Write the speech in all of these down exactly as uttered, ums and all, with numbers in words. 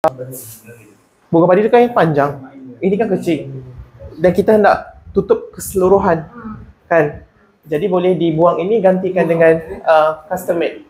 bunga padi itu kan yang panjang, ini kan kecil dan kita hendak tutup keseluruhan kan, jadi boleh dibuang ini gantikan dengan uh, custom made.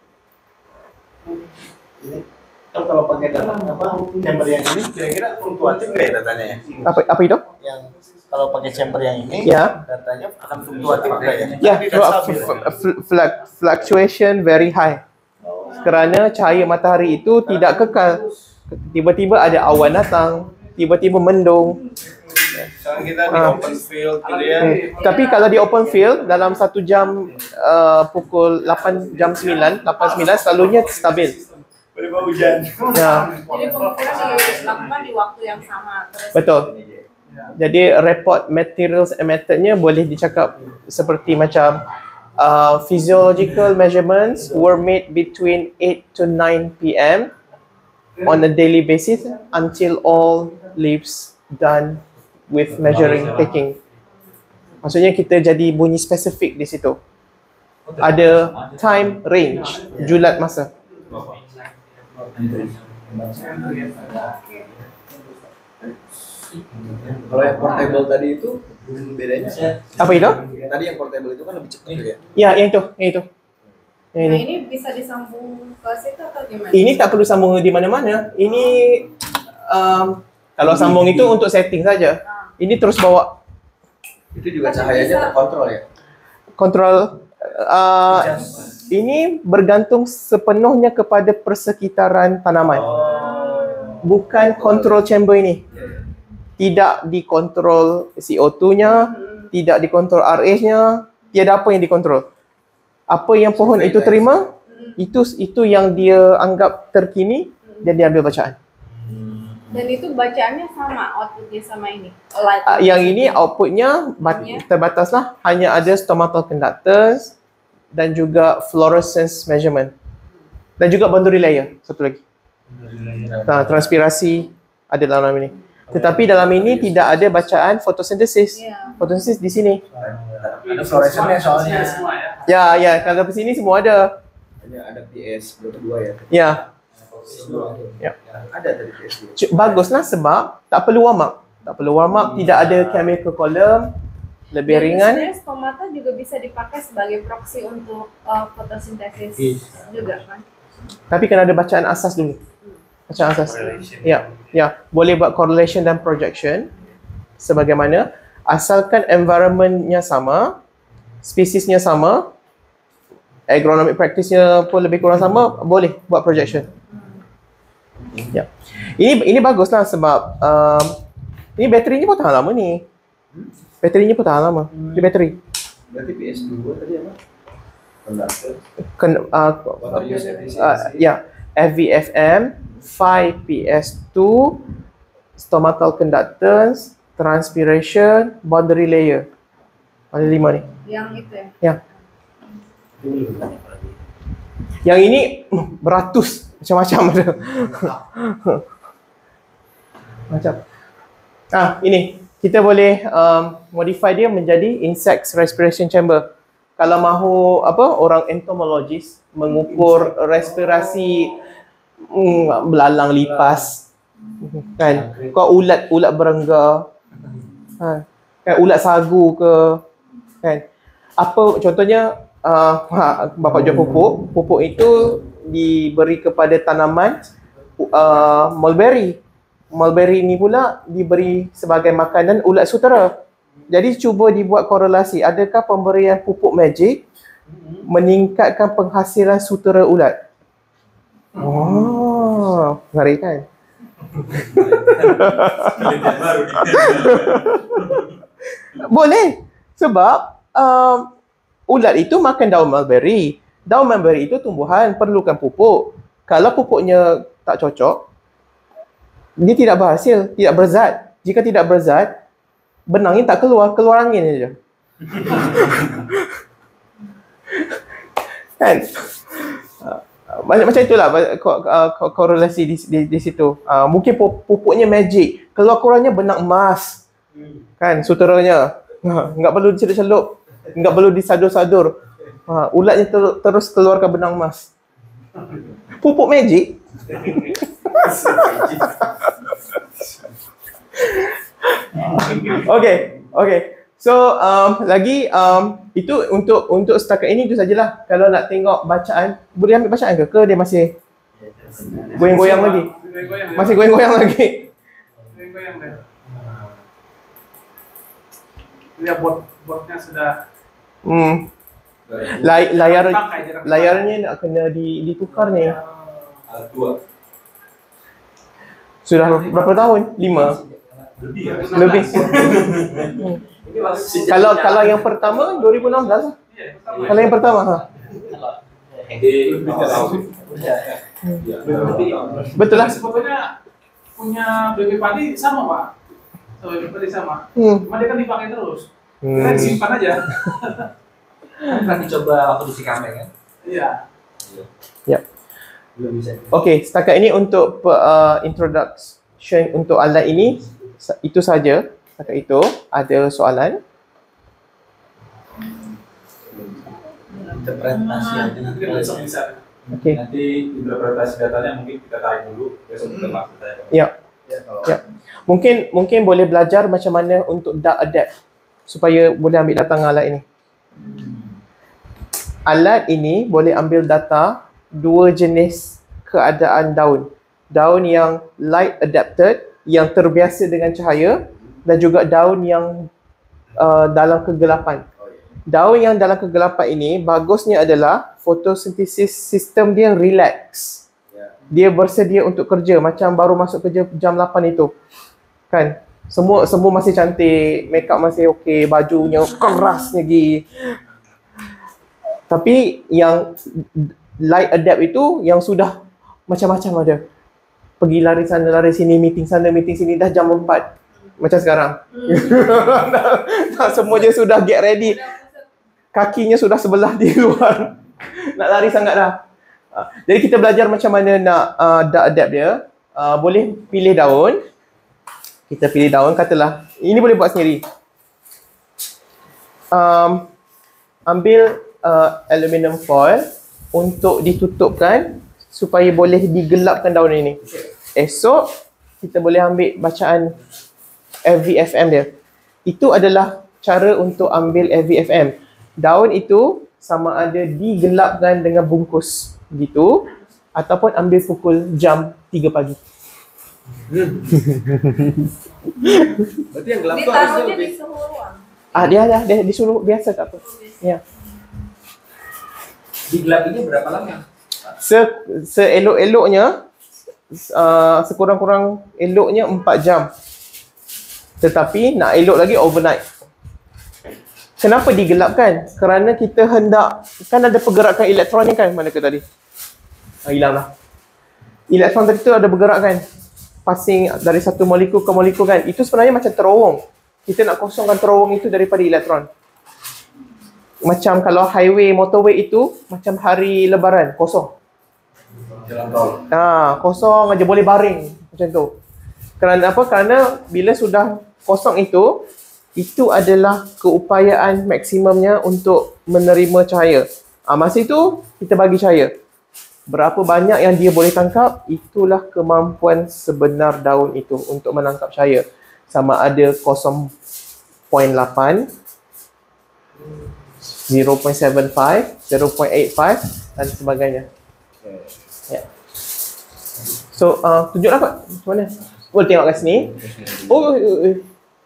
Kalau pakai data apa chamber yang ini kira-kira fluktuatif nggak ya datanya ya? Apa apa itu? Yang kalau pakai chamber yang ini ya, datanya akan fluktuatif nggak ya? Ya, fluctuation very high. Kerana cahaya matahari itu tidak kekal. Tiba-tiba ada awan datang, tiba-tiba mendung. Sekarang kita di Ah. open field gitu ya. Hmm. Tapi kalau di open field dalam satu jam uh, pukul lapan jam sembilan, lapan sembilan selalunya stabil. Berapa hujan? Ya, Jadi pengukuran dilakukan di waktu yang sama. Terus betul. Jadi report materials and methodnya boleh dicakap seperti macam uh, physiological measurements were made between eight to nine p m on a daily basis until all leaves done with measuring taking. Maksudnya kita jadi bunyi spesifik di situ. Ada time range, julat masa. Kalau yang portable tadi itu bedanya? Apa itu? Tadi yang portable itu kan lebih cepat ya. Ya, yang itu, yang itu. Yang Nah ini. ini bisa disambung ke situ atau gimana? Ini tak perlu sambung di mana-mana. Ini um, kalau sambung itu untuk setting saja. Ini terus bawa Itu juga cahayanya terkontrol ya. kontrol. Uh, ini bergantung sepenuhnya kepada persekitaran tanaman. Bukan kontrol chamber ini. Tidak dikontrol C O dua nya, tidak dikontrol R H-nya, tiada apa yang dikontrol. Apa yang pohon itu terima, itu itu yang dia anggap terkini dan dia ambil bacaan. Dan itu bacaannya sama, outputnya sama ini. Light. Uh, yang ini outputnya bat- terbataslah, hanya ada stomatal conductance dan juga fluorescence measurement. Dan juga boundary layer, satu lagi. Nah, transpirasi ada dalam ini. Tetapi dalam ini tidak ada bacaan fotosintesis. Ya. Fotosintesis di sini. Ada fluorescennya soalnya. Ya, ya, kalau di sini semua ada. Hanya ada P S berapa dua ya? Ya. Ya. Ada tadi P S dua. C- Baguslah sebab tak perlu warm up. Tak perlu warm up, tidak ada chemical column, lebih Jadi ringan. sebenarnya stomata juga bisa dipakai sebagai proxy untuk uh, fotosintesis juga kan? Tapi kena ada bacaan asas dulu. Bacaan asas. Ya, ya, boleh buat correlation dan projection sebagaimana asalkan environment-nya sama, spesiesnya sama, agronomic practice-nya pun lebih kurang sama, boleh buat projection. Ya. Ini ini baguslah sebab um, ini baterinya pun tahan lama ni. Baterinya pun tahan lama. Ini bateri. Berarti P S dua tadi apa? Conductor. Ken, uh, Water use efficiency. uh, ya, F V F M, five P S two, stomatal conductance, transpiration, boundary layer. Ada lima ni. Yang itu ya? Ya. Yang ini uh, beratus macam-macam ada. Macam. Ah, ini kita boleh um, modify dia menjadi insect respiration chamber. Kalau mahu apa orang entomologist mengukur respirasi mm, belalang lipas kan, kau ulat ulat berengga, ha, kan ulat sagu ke kan, apa contohnya uh, bapak jual pupuk, pupuk itu diberi kepada tanaman uh, mulberry. Mulberry ni pula diberi sebagai makanan ulat sutera. Jadi cuba dibuat korelasi, adakah pemberian pupuk magic meningkatkan penghasilan sutera ulat? Oh, ngeri kan? Boleh. Sebab um, ulat itu makan daun mulberry. Daun mulberry itu tumbuhan, perlukan pupuk. Kalau pupuknya tak cocok, dia tidak berhasil, tidak berzat. Jika tidak berzat, benangnya tak keluar, keluar angin saja. Kan? Macam macam itulah ko- ko- korelasi di, di, di situ. Uh, mungkin pupuknya magic, keluar keluarnya benang emas. Kan, suteranya. Ha, enggak perlu dicelup-celup, enggak perlu disadur-sadur. Ha, ulatnya ter, terus keluarkan benang emas. Pupuk magic. Okay, okay. So um, lagi um, itu untuk untuk setakat ini itu sajalah. Kalau nak tengok bacaan, boleh ambil bacaan ke? Ke dia masih goyang-goyang lagi? Masih goyang-goyang lagi? Goyang-goyang deh. Lihat bot botnya sudah. Hmm. Lay, layar layarnya nak kena di, ditukar ni. Sudah berapa tahun? Lima. Lebih. Hmm. Kalau kalau yang pertama dua ribu enam belas lah. Kalau yang pertama ha. Betul lah. Sebetulnya punya B B Padi sama Pak. So, B B Padi sama. Hmm. Cuma dia kan dipakai terus. Hmm. Kita disimpan aja. Kan dicoba waktu di Cikampek kan? Iya. Ya. Belum bisa. Okey, setakat ini untuk uh, introduction untuk alat ini itu saja. Setakat itu ada soalan? Interpretasi aja nanti. Kita besok bisa. Okey. Nanti interpretasi datanya mungkin kita tarik dulu, besok kita masuk saya. Ya. Ya. Mungkin mungkin boleh belajar macam mana untuk dark adapt supaya boleh ambil data dengan alat ini. Alat ini boleh ambil data dua jenis keadaan daun. Daun yang light adapted, yang terbiasa dengan cahaya, dan juga daun yang uh, dalam kegelapan. Daun yang dalam kegelapan ini bagusnya adalah fotosintesis sistem dia relax. Dia bersedia untuk kerja macam baru masuk kerja jam lapan itu. Kan? Semua semua masih cantik, make up masih okey, bajunya keras lagi. Tapi yang light adapt itu yang sudah macam-macam ada. Pergi lari sana, lari sini, meeting sana, meeting sini, dah jam empat. Macam sekarang. Hmm. Nah, semua je sudah get ready. Kakinya sudah sebelah di luar. Nak lari sangat dah. Jadi kita belajar macam mana nak uh, dark adapt dia. Uh, boleh pilih daun. Kita pilih daun, katalah. Ini boleh buat sendiri. Um, ambil uh, aluminium foil untuk ditutupkan supaya boleh digelapkan daun ini. Esok kita boleh ambil bacaan F V F M dia. Itu adalah cara untuk ambil F V F M. Daun itu sama ada digelapkan dengan bungkus gitu ataupun ambil pukul jam tiga pagi. Berarti yang gelap tu harusnya Ditaruhnya lebih. di suhu ruang. Ah dia dah dia disuruh biasa tak apa. Ya. Digelapinya berapa lama? Se seelok-eloknya uh, sekurang-kurang eloknya empat jam. Tetapi nak elok lagi overnight. Kenapa digelapkan? Kerana kita hendak, kan ada pergerakan elektron ni kan, mana ke tadi? Ah, hilang lah. Elektron tadi tu ada bergerak kan? Passing dari satu molekul ke molekul kan? Itu sebenarnya macam terowong. Kita nak kosongkan terowong itu daripada elektron. Macam kalau highway, motorway itu macam hari lebaran, kosong. Jalan tol. Ha, kosong aja, boleh baring macam tu. Kerana apa? Kerana bila sudah kosong itu, itu adalah keupayaan maksimumnya untuk menerima cahaya. Ha, masa itu kita bagi cahaya. Berapa banyak yang dia boleh tangkap, itulah kemampuan sebenar daun itu untuk menangkap cahaya. Sama ada kosong perpuluhan lapan, zero perpuluhan tujuh lima, zero perpuluhan lapan lima dan sebagainya. Ya. So, uh, tunjuklah Pak, macam mana? Boleh tengok kat sini. Oh, oh, oh.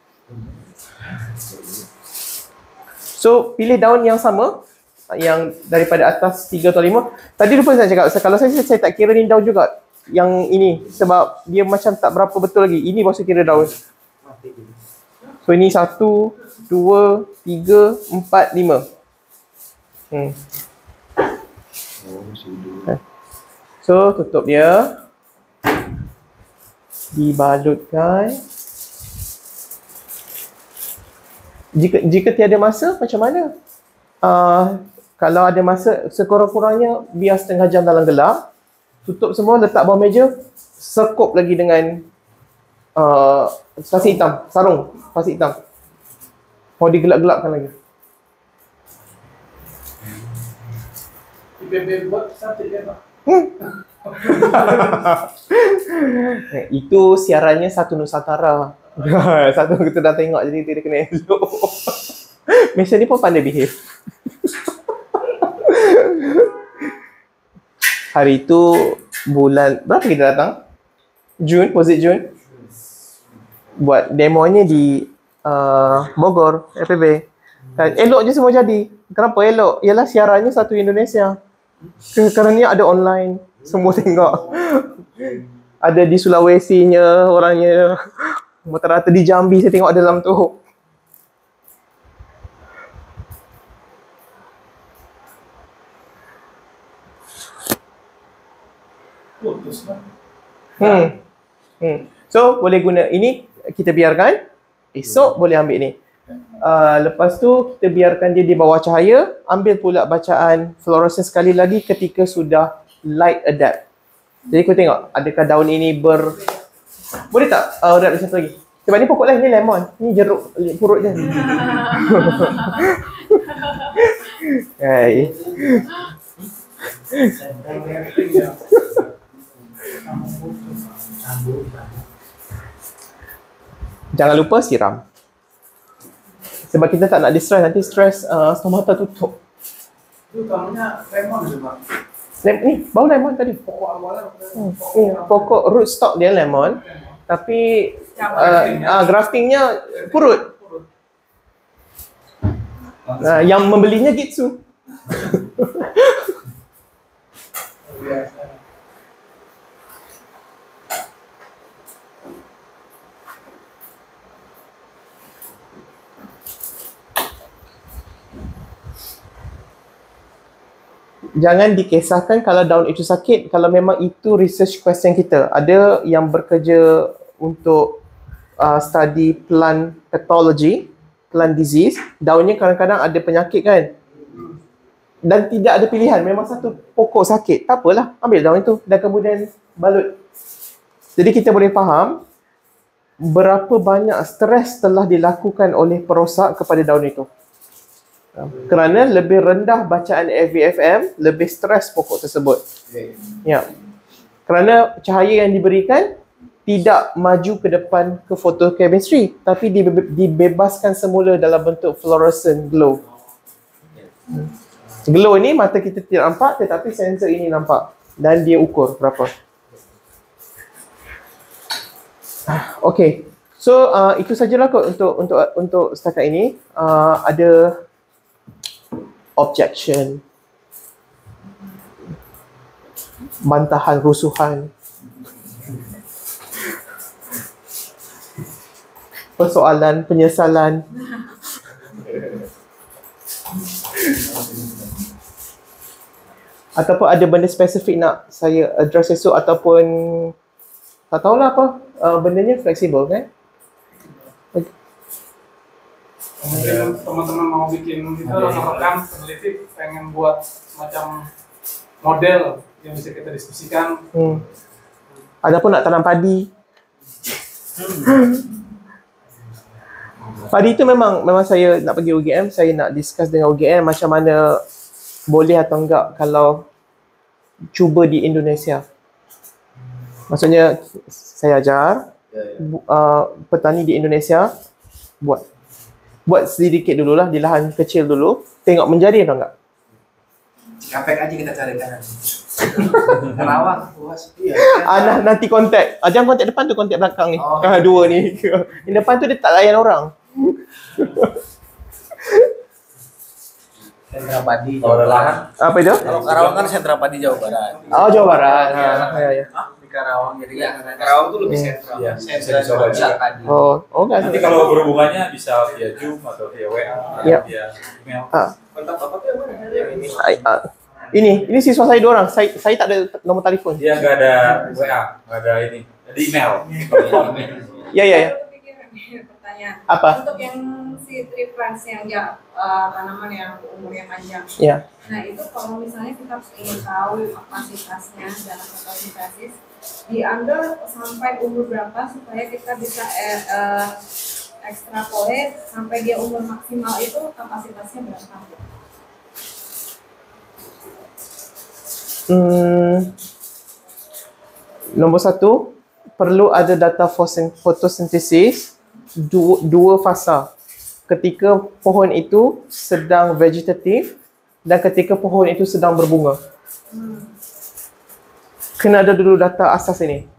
So, pilih daun yang sama, yang daripada atas tiga atau lima. Tadi lupa saya cakap, kalau saya, saya tak kira ni daun juga. Yang ini, sebab dia macam tak berapa betul lagi. Ini baru saya kira daun. So, ini satu, dua, tiga, empat, lima. Hmm. So, tutup dia. Dibalutkan. Jika jika tiada masa, macam mana? Uh, kalau ada masa, sekurang-kurangnya biar setengah jam dalam gelap. Tutup semua, letak bawah meja. Sekup lagi dengan uh, pasir hitam, sarung pasir hitam. Mau digelap-gelapkan lagi. I P B buat cantik kan Pak? Hmm. Itu siarannya satu Nusantara. Satu kita dah tengok jadi dia kena elok. Mason ni pun pandai behave. Hari tu bulan berapa kita datang? Jun, was it Jun? Buat demonya di uh, Bogor, F P B. Dan elok je semua jadi. Kenapa elok? Ialah siarannya satu Indonesia. Kerana ada online, semua tengok. Ada di Sulawesi-nya orangnya. Rata-rata di Jambi saya tengok dalam tu. Putus lah. Hmm. Hmm. So boleh guna ini, kita biarkan. Esok boleh ambil ni. Uh, lepas tu kita biarkan dia di bawah cahaya. Ambil pula bacaan fluoresan sekali lagi ketika sudah light adapt. Jadi kau tengok adakah daun ini ber... Boleh tak? Uh, ada satu lagi. Sebab ni pokok lain, ni lemon. Ni jeruk purut je. Hai. Jangan lupa siram. Sebab kita tak nak distress, nanti stres uh, stomata tutup. Itu utamanya lemon je Pak. Lem, ni, bau lemon tadi. Pokok awalnya Hmm. Ni, pokok root stock dia lemon. Tapi uh, uh, graftingnya purut. Uh, yang membelinya Gitsu. Jangan dikisahkan kalau daun itu sakit, kalau memang itu research question kita. Ada yang bekerja untuk uh, study plant pathology, plant disease, daunnya kadang-kadang ada penyakit kan. Dan tidak ada pilihan, memang satu pokok sakit, tak apalah, ambil daun itu dan kemudian balut. Jadi kita boleh faham berapa banyak stres telah dilakukan oleh perosak kepada daun itu. Kerana lebih rendah bacaan F V F M, lebih stres pokok tersebut. Ya. Kerana cahaya yang diberikan tidak maju ke depan ke photochemistry, tapi dibe- dibebaskan semula dalam bentuk fluorescent glow. Glow ni mata kita tidak nampak, tetapi sensor ini nampak dan dia ukur berapa. Okey. So uh, itu sajalah kot untuk untuk untuk setakat ini. Uh, ada objection, bantahan, rusuhan, persoalan, penyesalan. Ataupun ada benda spesifik nak saya address esok ataupun tak tahulah apa, uh, bendanya fleksibel kan? Mungkin teman-teman mau bikin itu rekan peneliti pengen buat semacam model yang bisa kita diskusikan. Hmm. Adapun nak tanam padi. Padi itu memang memang saya nak pergi U G M, saya nak discuss dengan U G M macam mana boleh atau enggak kalau cuba di Indonesia. Maksudnya saya ajar uh, petani di Indonesia buat buat sedikit dululah di lahan kecil dulu, tengok menjadi atau enggak. Cikampek aja kita carikan. Kerawang, puas. Ah, nah, nanti kontak. Ah, jangan kontak depan tu, kontak belakang ni. Oh. Ah, dua ni. Yang depan tu dia tak layan orang. Sentra padi Kalau ada Jawa lahan, Barat. Apa itu? Kalau Karawang kan sentra padi Jawa Barat. Oh, Jawa Barat. Ha, ya, ya. Di Karawang jadi kan Karawang tuh lebih Hmm. sentral. Iya, Sentra bisa dicoba pusat juga. padi. Oh, oh enggak. nanti kalau berhubungannya bisa via Zoom atau via W A atau Yap. via email. Ah, Kontak Bapak tuh yang mana? Yang ini. I- ah. Ini, ini siswa saya dua orang. Saya saya tak ada nomor telefon. Dia nggak ada W A, nggak ada ini, ada email. Ya, ya, ya. Aku kepikiran nih pertanyaan. Apa? Untuk yang si tree plants yang ya, uh, tanaman yang umurnya panjang. Ya. Nah itu kalau misalnya kita ingin tahu kapasitasnya dalam fotosintesis, diambil sampai umur berapa supaya kita bisa eh, eh, ekstrapolat sampai dia umur maksimal itu kapasitasnya berapa? Hmm, nomor satu, perlu ada data fosin- fotosintesis dua, dua fasa. Ketika pohon itu sedang vegetatif dan ketika pohon itu sedang berbunga. Kena ada dulu data asas ini.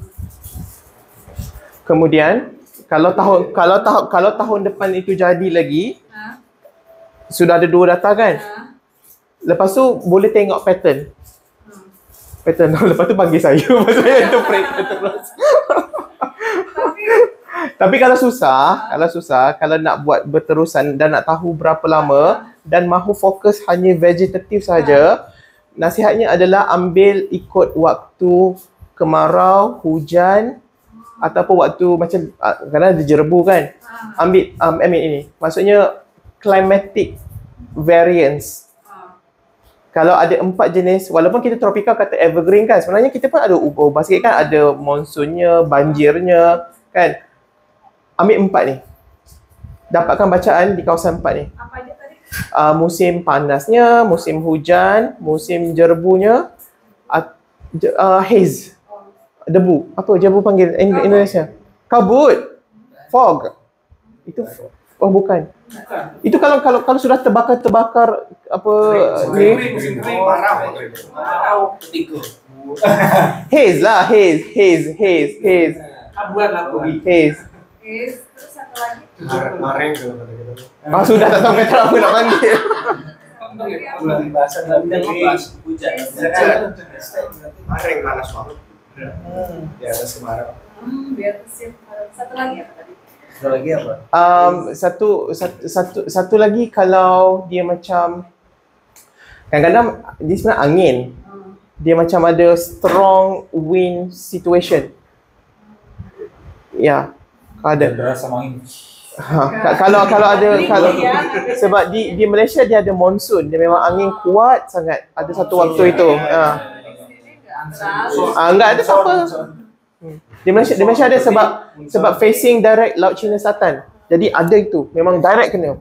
Kemudian kalau tahun kalau tahun kalau tahun depan itu jadi lagi, Ha? sudah ada dua data kan? Ha? Lepas tu boleh tengok pattern. Hmm. Pattern. Lepas tu panggil saya. Lepas saya interpret terus. Tapi Tapi kalau susah, kalau susah, kalau nak buat berterusan dan nak tahu berapa lama dan mahu fokus hanya vegetatif saja, nasihatnya adalah ambil ikut waktu kemarau, hujan ataupun waktu macam ah, kadang ada jerebu kan. ha. Ambil um, I mean ini. Maksudnya climatic variance. Ha. Kalau ada empat jenis, walaupun kita tropical kata evergreen kan, sebenarnya kita pun ada ubah-ubah sikit kan, ada monsunnya, banjirnya kan. Ambil empat ni. Dapatkan bacaan di kawasan empat ni. Apa aja tadi? Uh, musim panasnya, musim hujan, musim jerbunya, uh, uh, haze, Oh. debu. Apa jerbu panggil in Kabut. Indonesia? Kabut. Fog. Itu oh bukan. Bukan. Itu kalau kalau kalau sudah terbakar-terbakar apa ni Kering, kering, Marah. marah. Ketiga. haze lah, haze, haze, haze, haze, Abuan lah tuh. haze. Oke, terus satu lagi. Kemarin kalau kata kita. Ah sudah tak tahu kata apa nak panggil. Bulan bahasa dan Kita ngebahas hujan. Kemarin panas banget. Di atas kemarau. Hmm, biar siap. Satu lagi apa tadi? Ada lagi apa? Um, satu, satu satu satu lagi kalau dia macam kadang-kadang dia sebenarnya angin. Hmm. Dia macam ada strong wind situation. Ya, ada. Deras sama angin. Ha, ka- kalau kalau ada kalau Ya. sebab di di Malaysia dia ada monsun, dia memang angin kuat sangat. Ada satu waktu itu. Ha. Di sini nggak terlalu. Ah enggak ada apa. Hmm. Di Malaysia di Malaysia ada sebab sebab facing direct Laut Cina Selatan. Jadi ada itu, memang direct kena.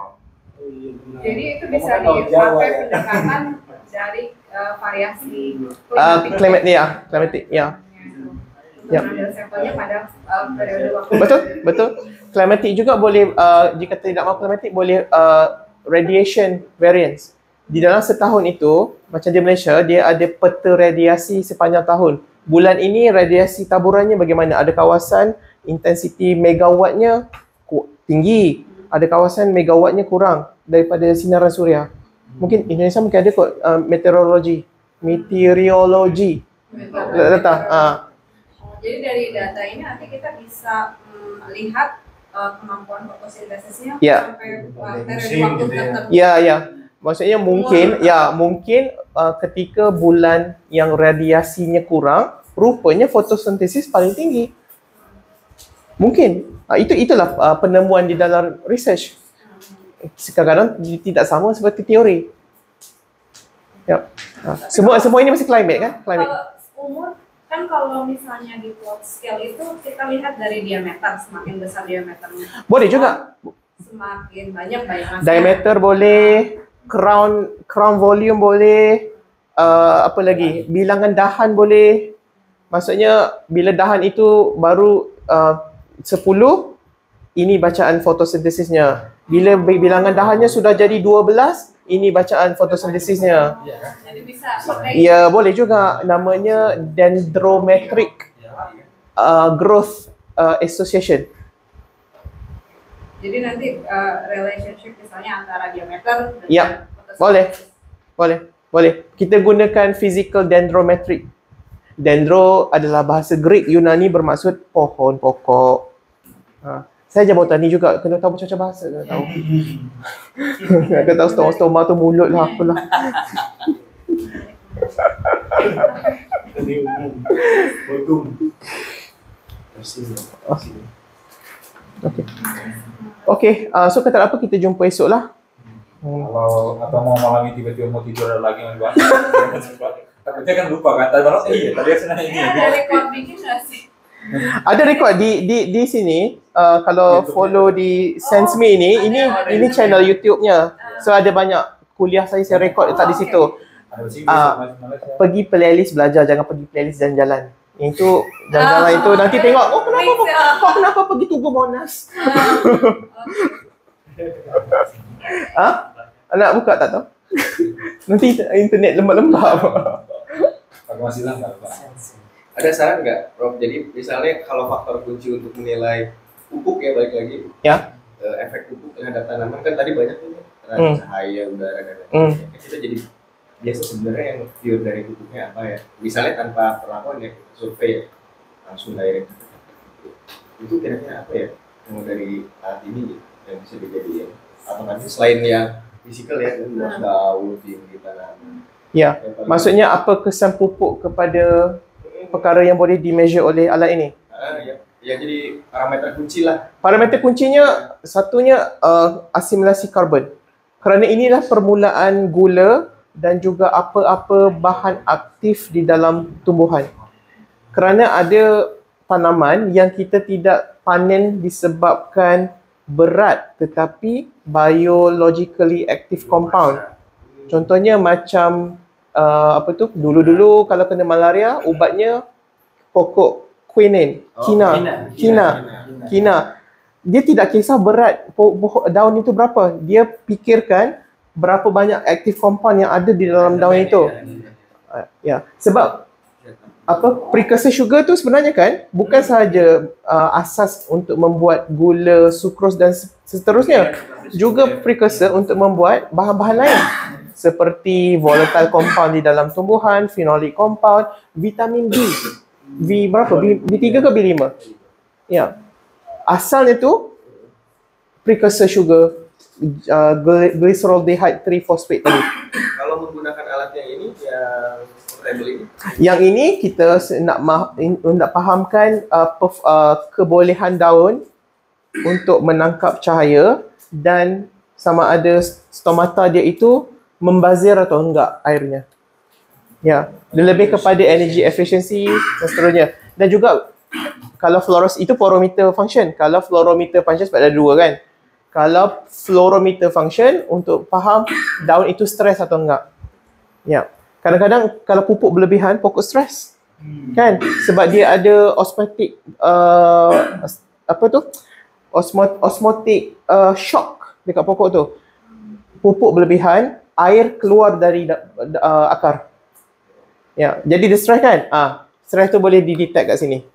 Jadi itu bisa dipakai pendekatan dari eh, variasi Ah klimatik. climate ya, climatic ya. Untuk Ya. mengambil sampelnya pada eh, periode waktu. Betul, betul. Climatic juga boleh uh, jika tidak mahu climatic boleh uh, radiation variance. Di dalam setahun itu, macam di Malaysia, dia ada peta radiasi sepanjang tahun. Bulan ini radiasi taburannya bagaimana? Ada kawasan intensiti megawattnya ku- tinggi, ada kawasan megawattnya kurang daripada sinaran suria. Mungkin Indonesia mungkin ada kot uh, meteorologi, meteorologi. Data. Ah. Jadi dari data ini nanti kita bisa mm, lihat eh, kemampuan fotosintesisnya Ya. sampai uh, periode Musim waktu gitu ya. tertentu. Ya, ya. Maksudnya mungkin, ya mungkin uh, ketika bulan yang radiasinya kurang, rupanya fotosintesis paling tinggi. Mungkin. Uh, itu itulah uh, penemuan di dalam research. Kadang-kadang tidak sama seperti teori. Ya. Uh, semua semua ini masih climate kan? Climate. Kalau umur kan kalau misalnya di plot scale itu kita lihat dari diameter, semakin besar diameternya Boleh juga. semakin banyak biomasnya. Diameter boleh, crown crown volume boleh, uh, apa lagi? Bilangan dahan boleh. Maksudnya bila dahan itu baru uh, sepuluh, ini bacaan fotosintesisnya. Bila bilangan dahannya sudah jadi dua belas, ini bacaan fotosintesisnya. Jadi bisa pakai Ya, boleh juga. Namanya dendrometric uh, growth uh, association. jadi nanti eh, relationship misalnya antara diameter dan Ya, fotosintesis. boleh. Boleh. Boleh. Kita gunakan physical dendrometric. Dendro adalah bahasa Greek Yunani bermaksud pohon, pokok. Ha. Saya ajar botani juga, kena tahu macam-macam bahasa, kena tahu. Kena tahu stoma-stoma tu mulut lah, apalah. Tadi umum. Bodum. Tersi. Okey. Okey, uh, so kata apa kita jumpa esok lah. Hmm. Kalau atau mau malam ini tiba-tiba mau tidur ada lagi yang dibahas. Takutnya kan lupa kan. Tadi malam iya tadi saya nanya ini. Ini ada recordingnya nggak sih? Ada rekod di di di sini, uh, kalau follow di Sense Me ini, ini ini channel YouTube-nya. So ada banyak kuliah saya saya rekod letak di situ. Ada sih Ah, Malaysia. Pergi playlist belajar, jangan pergi playlist jalan-jalan. Itu jalan-jalan itu nanti tengok, oh kenapa kau, kau kenapa pergi Tugu Monas? Ah, anak buka tak tahu. Nanti internet lembab-lembab. Aku masih lah nggak Pak. Ada saran nggak, Prof? Jadi misalnya kalau faktor kunci untuk menilai pupuk ya balik lagi. Ya. eh, efek pupuk terhadap tanaman kan tadi banyak tuh terhadap Hmm. cahaya, udara dan Hmm. lain-lain. Kita jadi biasa sebenarnya yang pure dari pupuknya apa ya? Misalnya tanpa perlakuan ya, survei ya, langsung direct. Itu kira-kira apa ya yang dari alat ini gitu, yang bisa dijadiin? Atau nanti selain yang fisikal ya, luas daun, tinggi tanaman. Ya, Yang paling- maksudnya apa kesan pupuk kepada perkara yang boleh di-measure oleh alat ini? Ah, ya. Ya jadi parameter kunci lah. Parameter kuncinya satunya uh, asimilasi karbon. Kerana inilah permulaan gula dan juga apa-apa bahan aktif di dalam tumbuhan. Kerana ada tanaman yang kita tidak panen disebabkan berat tetapi biologically active compound. Contohnya macam uh, apa tu? Dulu-dulu kalau kena malaria ubatnya pokok quinine, kina. Kina. Kina. Dia tidak kisah berat po- po- daun itu berapa. Dia pikirkan berapa banyak aktif compound yang ada di dalam daun itu. Uh, ya, sebab apa precursor sugar tu sebenarnya kan bukan sahaja uh, asas untuk membuat gula, sukros dan seterusnya. Juga precursor untuk membuat bahan-bahan lain seperti volatile compound di dalam tumbuhan, phenolic compound, vitamin B. V berapa? B, B3 ke B lima? Ya. Asalnya tu precursor sugar uh, glyceraldehyde three phosphate tadi. Kalau menggunakan alat yang ini yang portable ini, Yang ini kita se- nak ma- in- nak fahamkan uh, perf- uh, kebolehan daun untuk menangkap cahaya dan sama ada stomata dia itu membazir atau enggak airnya. Ya, dia lebih kepada energy efficiency dan seterusnya. Dan juga kalau fluoros itu fluorometer function. Kalau fluorometer function sebab ada dua kan. Kalau fluorometer function untuk faham daun itu stres atau enggak. Ya. Kadang-kadang kalau pupuk berlebihan pokok stres. Kan? Sebab dia ada osmotic uh, apa tu? Osmot osmotic uh, shock dekat pokok tu. Pupuk berlebihan, air keluar dari uh, akar. Ya, jadi dia stres kan? Ah, stres tu boleh didetect kat sini.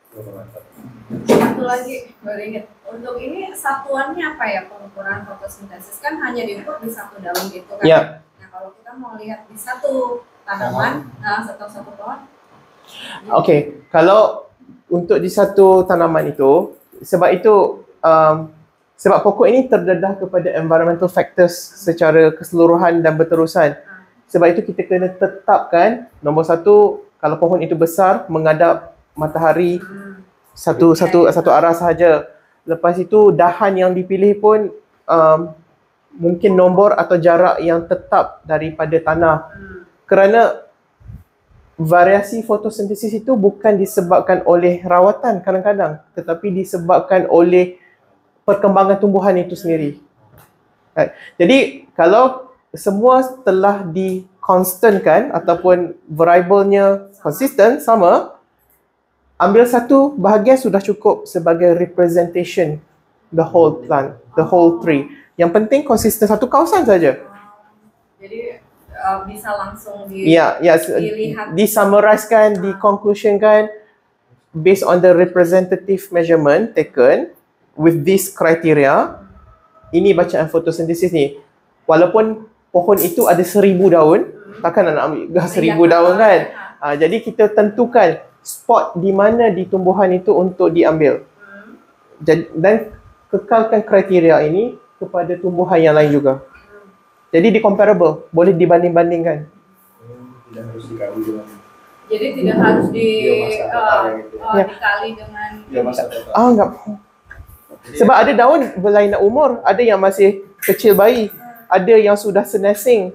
Satu lagi baru ingat. Untuk ini satuannya apa ya pengukuran fotosintesis kan hanya diukur di satu daun gitu kan? Ya. Nah kalau kita mau lihat di satu tanaman, nah satu satu pohon. Okey, kalau untuk di satu tanaman itu, sebab itu um, sebab pokok ini terdedah kepada environmental factors secara keseluruhan dan berterusan. Sebab itu kita kena tetapkan nombor satu, kalau pohon itu besar menghadap matahari satu satu satu arah sahaja. Lepas itu dahan yang dipilih pun um, mungkin nombor atau jarak yang tetap daripada tanah. Kerana variasi fotosintesis itu bukan disebabkan oleh rawatan kadang-kadang, tetapi disebabkan oleh perkembangan tumbuhan itu sendiri. Right. Jadi kalau semua telah di-constantkan ataupun variabelnya konsisten, sama, ambil satu bahagian sudah cukup sebagai representation the whole plant, the whole tree. Yang penting konsisten satu kawasan saja. Jadi uh, bisa langsung di, Ya, ya, dilihat. disummariskan, dikonklusionkan based on the representative measurement taken with this criteria. Ini bacaan fotosintesis ni. Walaupun pohon itu ada seribu daun, takkan nak ambil seribu daun kan? Ha, jadi kita tentukan spot di mana di tumbuhan itu untuk diambil. Jadi, dan kekalkan kriteria ini kepada tumbuhan yang lain juga. Jadi di comparable, boleh dibanding-bandingkan. tidak harus dikawin dengan Jadi tidak harus di biomasa total uh, yang itu. uh, Ya. dikali dengan Biomasa total. Ah, enggak. Sebab ada daun berlainan umur, ada yang masih kecil bayi, ada yang sudah senesing.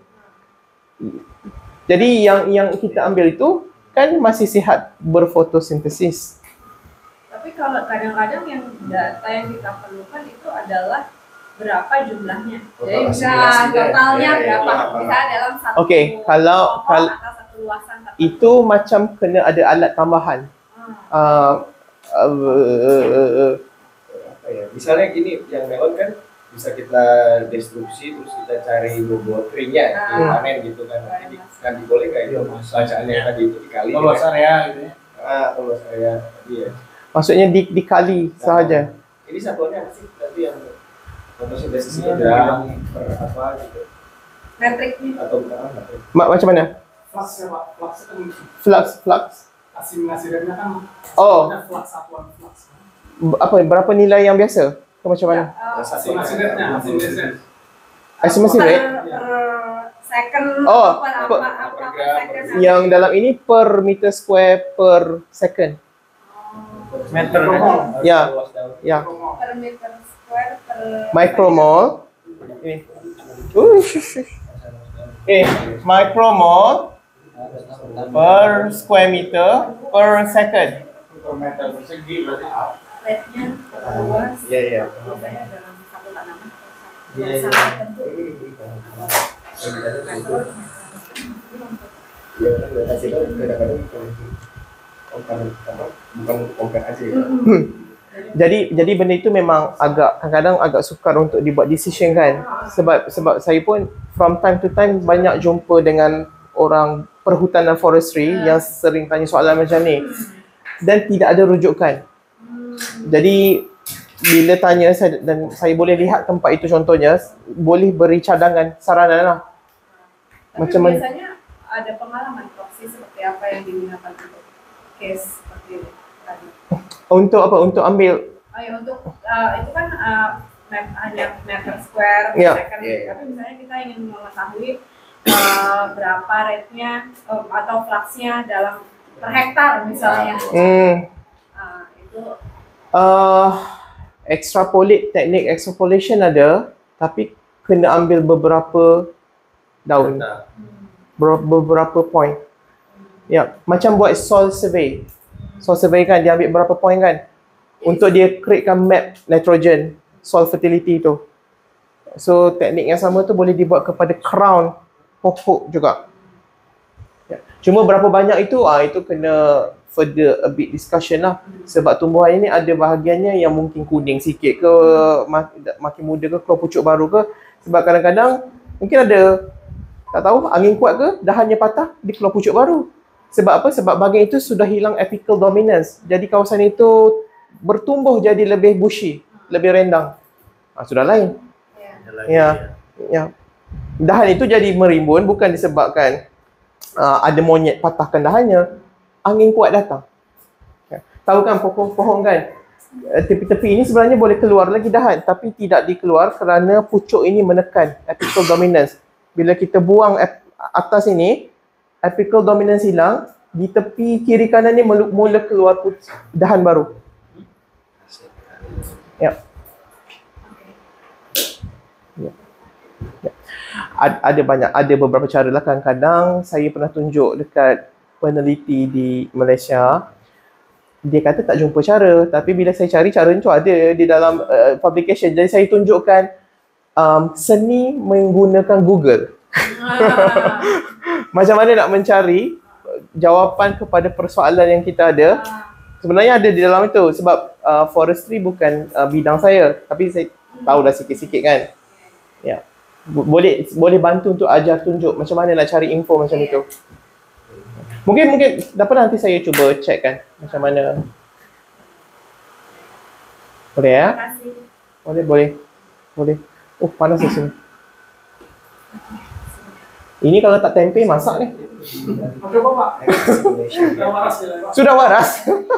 Jadi yang yang kita ambil itu kan masih sihat berfotosintesis. Tapi kalau kadang-kadang yang data yang kita perlukan itu adalah berapa jumlahnya. Jadi Total bisa asimilasinya. totalnya Ya, ya, berapa? ya. Bisa dalam satu Okey, kalau- pohon kalau- atau satu luasan tertentu. Itu macam kena ada alat tambahan. uh, uh, uh, uh, uh, Apa ya? Misalnya gini, yang melon kan bisa kita destruksi terus kita cari robot ringnya Ah. yang panen gitu kan. Nanti di- nanti boleh nggak itu bacaannya tadi itu dikali? Luas kan? area gitu ya. Ah, luas area iya. maksudnya di, dikali sahaja. Ini satuannya apa sih? Nanti yang fotosintesisnya gram per apa gitu Metriknya. atau bukan apa? Ma- macam mana? Flux ya Pak, flux kan Flux, flux. asimilasi rate-nya kan Oh, ada flux satuan flux. b- apa berapa nilai yang biasa? Ke macam mana? Eh, Asimilasi rate-nya, asimilasi rate. Estimasi per, rate per second Oh, apa, apa, per- apa, apa, per gram, second. per- yang dalam ini per meter square per second. Meter. Ya. Ya, Per meter square per micromole. Ini. Uh, shush, shush. Eh, micromole per square meter per second. Meter persegi berarti. rate-nya luas. Iya iya. Biasanya dalam satu tanaman. Iya, iya. Sangat tentu. Iya kan hasil itu kadang-kadang bukan bukan bukan aja ya. Jadi jadi benda itu memang agak kadang-kadang agak sukar untuk dibuat decision kan. Sebab sebab saya pun from time to time banyak jumpa dengan orang perhutanan forestry yang sering tanya soalan macam ni. Dan tidak ada rujukan. Jadi bila tanya saya dan saya boleh lihat tempat itu contohnya, boleh beri cadangan saranan lah. Tapi Macam mana? biasanya ada pengalaman proxy seperti apa yang digunakan untuk case seperti ini tadi. Untuk apa? Untuk ambil Oh ya, untuk uh, itu kan uh, map, hanya meter square per Ya. second. Iya, iya. Tapi misalnya kita ingin mengetahui uh, berapa rate-nya uh, atau fluxnya dalam per hektar misalnya. hmm, Uh, itu uh, extrapolate, teknik extrapolation ada, tapi kena ambil beberapa daun, ber- beberapa point. Ya, macam buat soil survey. Soil survey kan dia ambil berapa point kan untuk dia createkan map nitrogen soil fertility tu. So teknik yang sama tu boleh dibuat kepada crown pokok juga. Ya. Cuma berapa banyak itu ah itu kena further a bit discussion lah. Sebab tumbuhan ini ada bahagiannya yang mungkin kuning sikit ke, mak- makin muda ke, keluar pucuk baru ke. Sebab kadang-kadang mungkin ada, tak tahu, angin kuat ke, dahannya patah, dia keluar pucuk baru. Sebab apa? Sebab bahagian itu sudah hilang apical dominance. Jadi kawasan itu bertumbuh jadi lebih bushy, lebih rendang. Ah, sudah lain. Ya. Ya. Dahan itu jadi merimbun bukan disebabkan uh, ada monyet patahkan dahannya. Angin kuat datang. Ya. Tahu kan pohon-pohon kan? Uh, Tepi-tepi ini sebenarnya boleh keluar lagi dahan, tapi tidak dikeluar kerana pucuk ini menekan apical dominance. Bila kita buang ap- atas ini, apical dominance hilang, di tepi kiri kanan ni mula, mula keluar puc- dahan baru. Ya. Ya. Ya. Ad- Ada banyak, ada beberapa cara lah. Kadang-kadang saya pernah tunjuk dekat peneliti di Malaysia, dia kata tak jumpa cara, tapi bila saya cari cara tu ada di dalam uh, publication. Jadi saya tunjukkan um, seni menggunakan Google. Macam mana nak mencari jawapan kepada persoalan yang kita ada. Sebenarnya ada di dalam itu sebab uh, forestry bukan uh, bidang saya, tapi saya tahu dah sikit-sikit kan. Ya. Bo- Boleh boleh bantu untuk ajar tunjuk macam mana nak cari info macam itu. Mungkin mungkin dapat nanti saya cuba check kan macam mana. Boleh ya? terima kasih. Boleh, boleh. Boleh. Oh, panas di sini. Ini kalau tak tempe masak ni. Oke Pak. Sudah waras ya Pak. Sudah waras.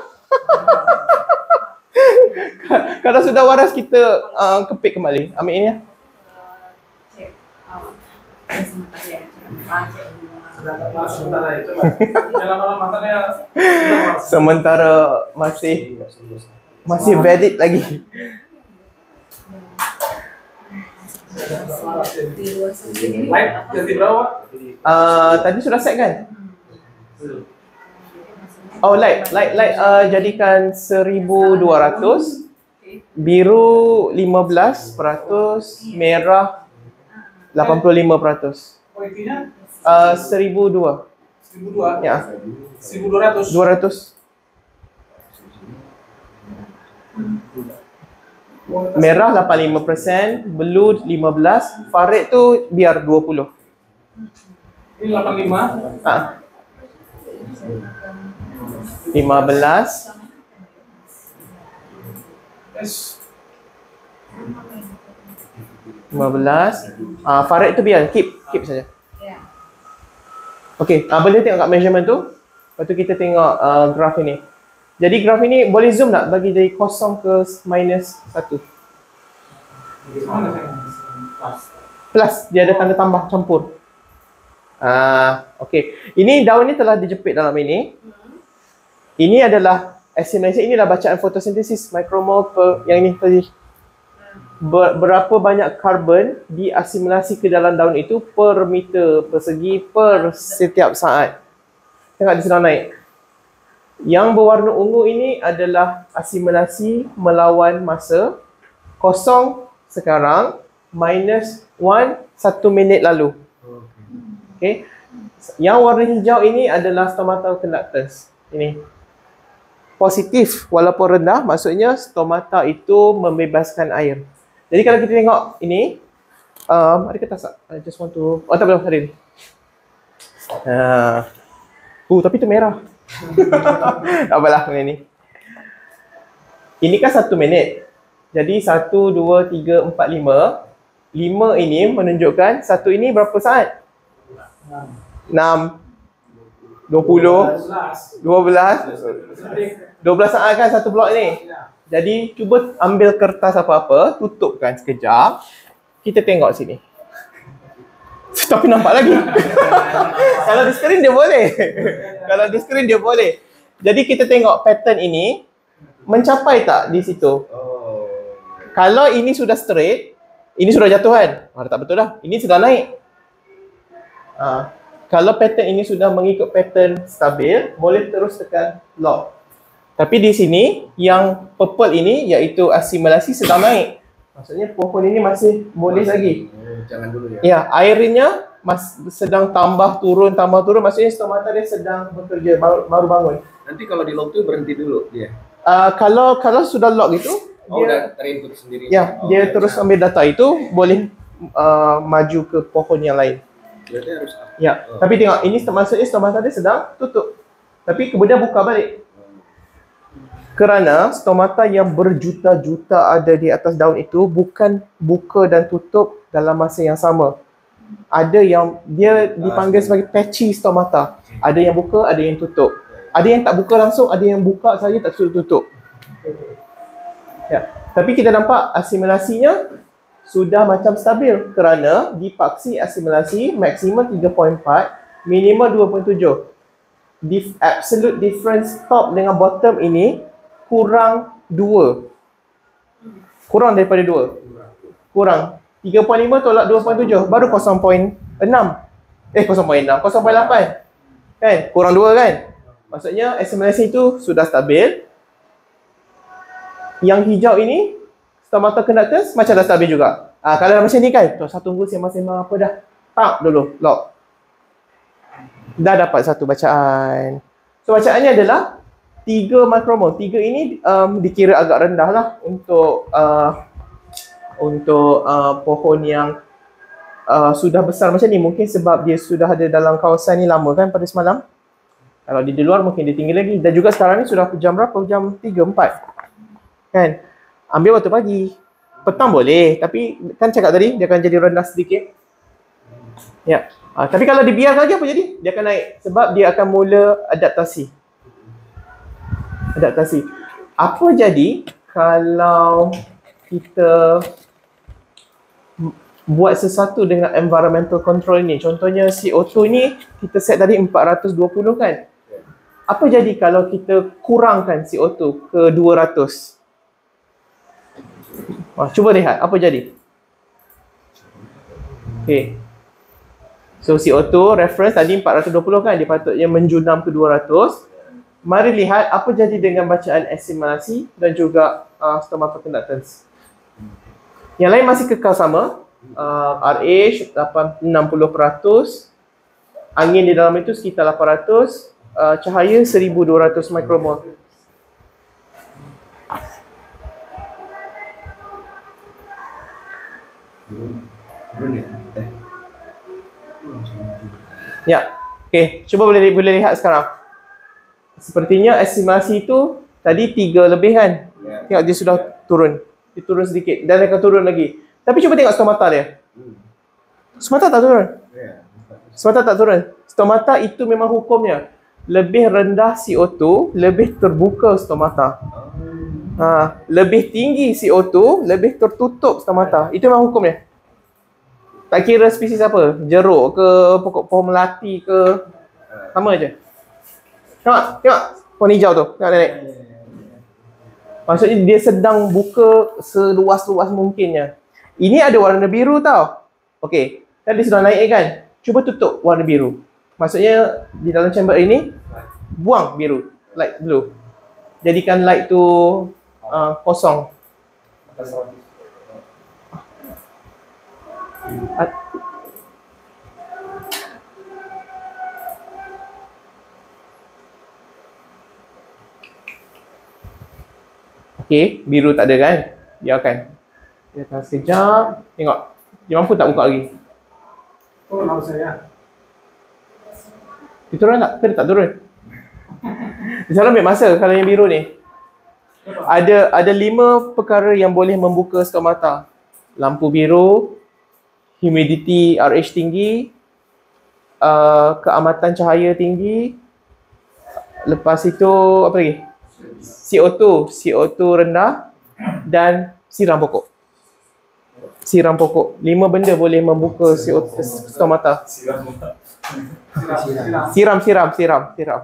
Kalau sudah waras kita uh, kepit kembali. Ambil ini ya. Cek. Oh. Sebentar ya. Ah, cek. Nah, sementara itu Pak. Dalam malam matanya sudah waras. Sementara masih masih valid lagi. Di luar sini. Light ganti berapa Pak? Uh, tadi sudah set kan? Oh, light, light, light uh, jadikan seribu dua ratus, biru lima belas peratus, merah lapan puluh lima peratus. Oh intinya Uh, seribu dua. seribu dua. Ya, seribu dua ratus. dua ratus. Merah lapan puluh lima peratus, blue lima belas, Farid tu biar dua puluh. Ini delapan puluh lima. Ah. lima belas. Yes. lima belas. Ah, Farid tu biar keep, keep saja. Ya. Okey, ah, boleh tengok kat measurement tu. Lepas tu kita tengok uh, graf ini. Jadi graf ini boleh zoom tak bagi dari kosong ke minus satu? Mana saya? Plus, dia ada tanda tambah campur. Ah, okey. Ini daun ni telah dijepit dalam ini. Ini adalah estimasi, inilah bacaan fotosintesis micromole per yang ini tadi. Ber, berapa banyak karbon diasimilasi ke dalam daun itu per meter persegi per setiap saat. Tengok di sana naik. Yang berwarna ungu ini adalah asimilasi melawan masa. Kosong sekarang, minus one, satu minit lalu. Okay. Yang warna hijau ini adalah stomata conductance. Ini positif walaupun rendah, maksudnya stomata itu membebaskan air. Jadi kalau kita tengok ini, um, ada kertas tak? I just want to, oh tak boleh, ada ni. Uh, uh, tapi itu merah. Tak apalah benda ni. Ini kan satu minit. Jadi satu, dua, tiga, empat, lima. Lima ini menunjukkan satu ini berapa saat? Enam. Dua puluh. Dua belas. Dua belas saat kan satu blok ni. Jadi cuba ambil kertas apa-apa, tutupkan sekejap. Kita tengok sini. Tapi nampak lagi. Kalau di skrin dia boleh. Kalau di skrin dia boleh. Jadi kita tengok pattern ini mencapai tak di situ. Oh. Kalau ini sudah straight, ini sudah jatuh kan? Ah, tak betul dah. Ini sudah naik. Ah, kalau pattern ini sudah mengikut pattern stabil, boleh terus tekan lock. Tapi di sini yang purple ini iaitu asimilasi sedang naik. Maksudnya pohon ini masih boleh lagi. Oh, jangan dulu ya. Ya, airnya mas, sedang tambah turun, tambah turun. Maksudnya stomata dia sedang bekerja, baru, baru bangun. Nanti kalau di lock tuh berhenti dulu dia. Uh, kalau kalau sudah lock itu, Oh, dia, udah terinput sendiri. ya, Oh, dia udah. terus ambil data itu, boleh uh, maju ke pohon yang lain. Berarti harus. Ya, Oh. tapi tengok, ini maksudnya stomata dia sedang tutup. Tapi kemudian buka balik. Kerana stomata yang berjuta-juta ada di atas daun itu bukan buka dan tutup dalam masa yang sama. Ada yang dia dipanggil sebagai patchy stomata. Ada yang buka, ada yang tutup. Ada yang tak buka langsung, ada yang buka saja tak tutup. Ya. Tapi kita nampak asimilasinya sudah macam stabil kerana dipaksi asimilasi maksimum tiga perpuluhan empat, minimum dua perpuluhan tujuh. Dif- absolute difference top dengan bottom ini kurang dua. Kurang daripada dua. Kurang. tiga perpuluhan lima tolak dua perpuluhan tujuh. Baru kosong perpuluhan enam. Eh, kosong perpuluhan enam. kosong perpuluhan lapan. Kan? Kurang dua kan? Maksudnya asimilasi itu sudah stabil. Yang hijau ini, stomata conductance macam dah stabil juga. Ah, kalau macam ni kan, tak usah tunggu sembang-sembang apa dah. Tak dulu, lock. Dah dapat satu bacaan. So bacaannya adalah tiga micromole. Tiga ini um, dikira agak rendah lah untuk uh, untuk uh, pohon yang uh, sudah besar macam ni. Mungkin sebab dia sudah ada dalam kawasan ni lama kan pada semalam. Kalau di luar mungkin dia tinggi lagi. Dan juga sekarang ni sudah jam berapa? Jam tiga, empat. Kan? Ambil waktu pagi. Petang boleh. Tapi kan cakap tadi dia akan jadi rendah sedikit. Ya. Uh, tapi kalau dibiarkan lagi apa jadi? Dia akan naik. Sebab dia akan mula adaptasi. Adaptasi. Apa jadi kalau kita buat sesuatu dengan environmental control ni? Contohnya C O dua ni kita set tadi empat ratus dua puluh kan? Apa jadi kalau kita kurangkan C O dua ke dua ratus? Wah, cuba lihat apa jadi. Okay. So C O dua reference tadi empat ratus dua puluh kan? Dia patutnya menjunam ke dua ratus. Mari lihat apa jadi dengan bacaan asimilasi dan juga uh, stomata conductance. Yang lain masih kekal sama. Uh, R H enam puluh peratus. Angin di dalam itu sekitar lapan ratus. Uh, cahaya seribu dua ratus micromole. Turun ya? Eh. Ya. Okey, cuba boleh boleh lihat sekarang. Sepertinya estimasi itu tadi tiga lebih kan? Ya. Tengok dia sudah turun. Dia turun sedikit dan akan turun lagi. Tapi cuba tengok stomata dia. Hmm. Stomata tak turun. Ya. Stomata tak turun. Stomata itu memang hukumnya. Lebih rendah C O dua, lebih terbuka stomata. Ha, lebih tinggi C O dua, lebih tertutup stomata. Itu memang hukumnya. Tak kira spesies apa, jeruk ke, pokok pohon melati ke, sama je. Tengok, tengok pohon hijau tu. Tengok nenek. Maksudnya dia sedang buka seluas-luas mungkinnya. Ini ada warna biru tau. Okey, kan dia sudah naik kan? Cuba tutup warna biru. Maksudnya di dalam chamber ini buang biru, light blue. Jadikan light tu uh, kosong. At Okey, biru tak ada kan? Biarkan. Biarkan sekejap. Tengok. Dia mampu tak buka lagi? Turun harus saya. Dia turun tak? Ke dia tak turun? Dia selalu ambil masa kalau yang biru ni. Ada ada lima perkara yang boleh membuka stomata. Lampu biru, humidity R H tinggi, uh, keamatan cahaya tinggi. Lepas itu apa lagi? C O dua, C O dua rendah dan siram pokok. Siram pokok. Lima benda boleh membuka C O dua stomata. Siram, siram, siram, siram.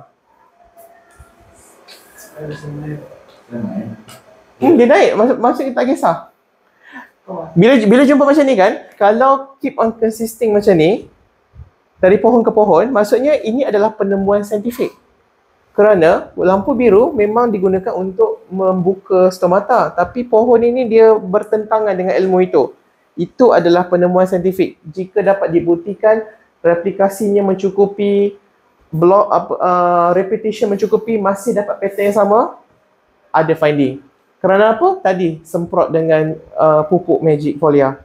Hmm, dia naik. Maksud, maksud tak kisah. Bila bila jumpa macam ni kan, kalau keep on consisting macam ni, dari pohon ke pohon, maksudnya ini adalah penemuan saintifik. Kerana lampu biru memang digunakan untuk membuka stomata, tapi pohon ini dia bertentangan dengan ilmu itu. Itu adalah penemuan saintifik. Jika dapat dibuktikan replikasinya mencukupi, block uh, repetition mencukupi, masih dapat pattern yang sama, ada finding. Kerana apa? Tadi semprot dengan uh, pupuk magic folia.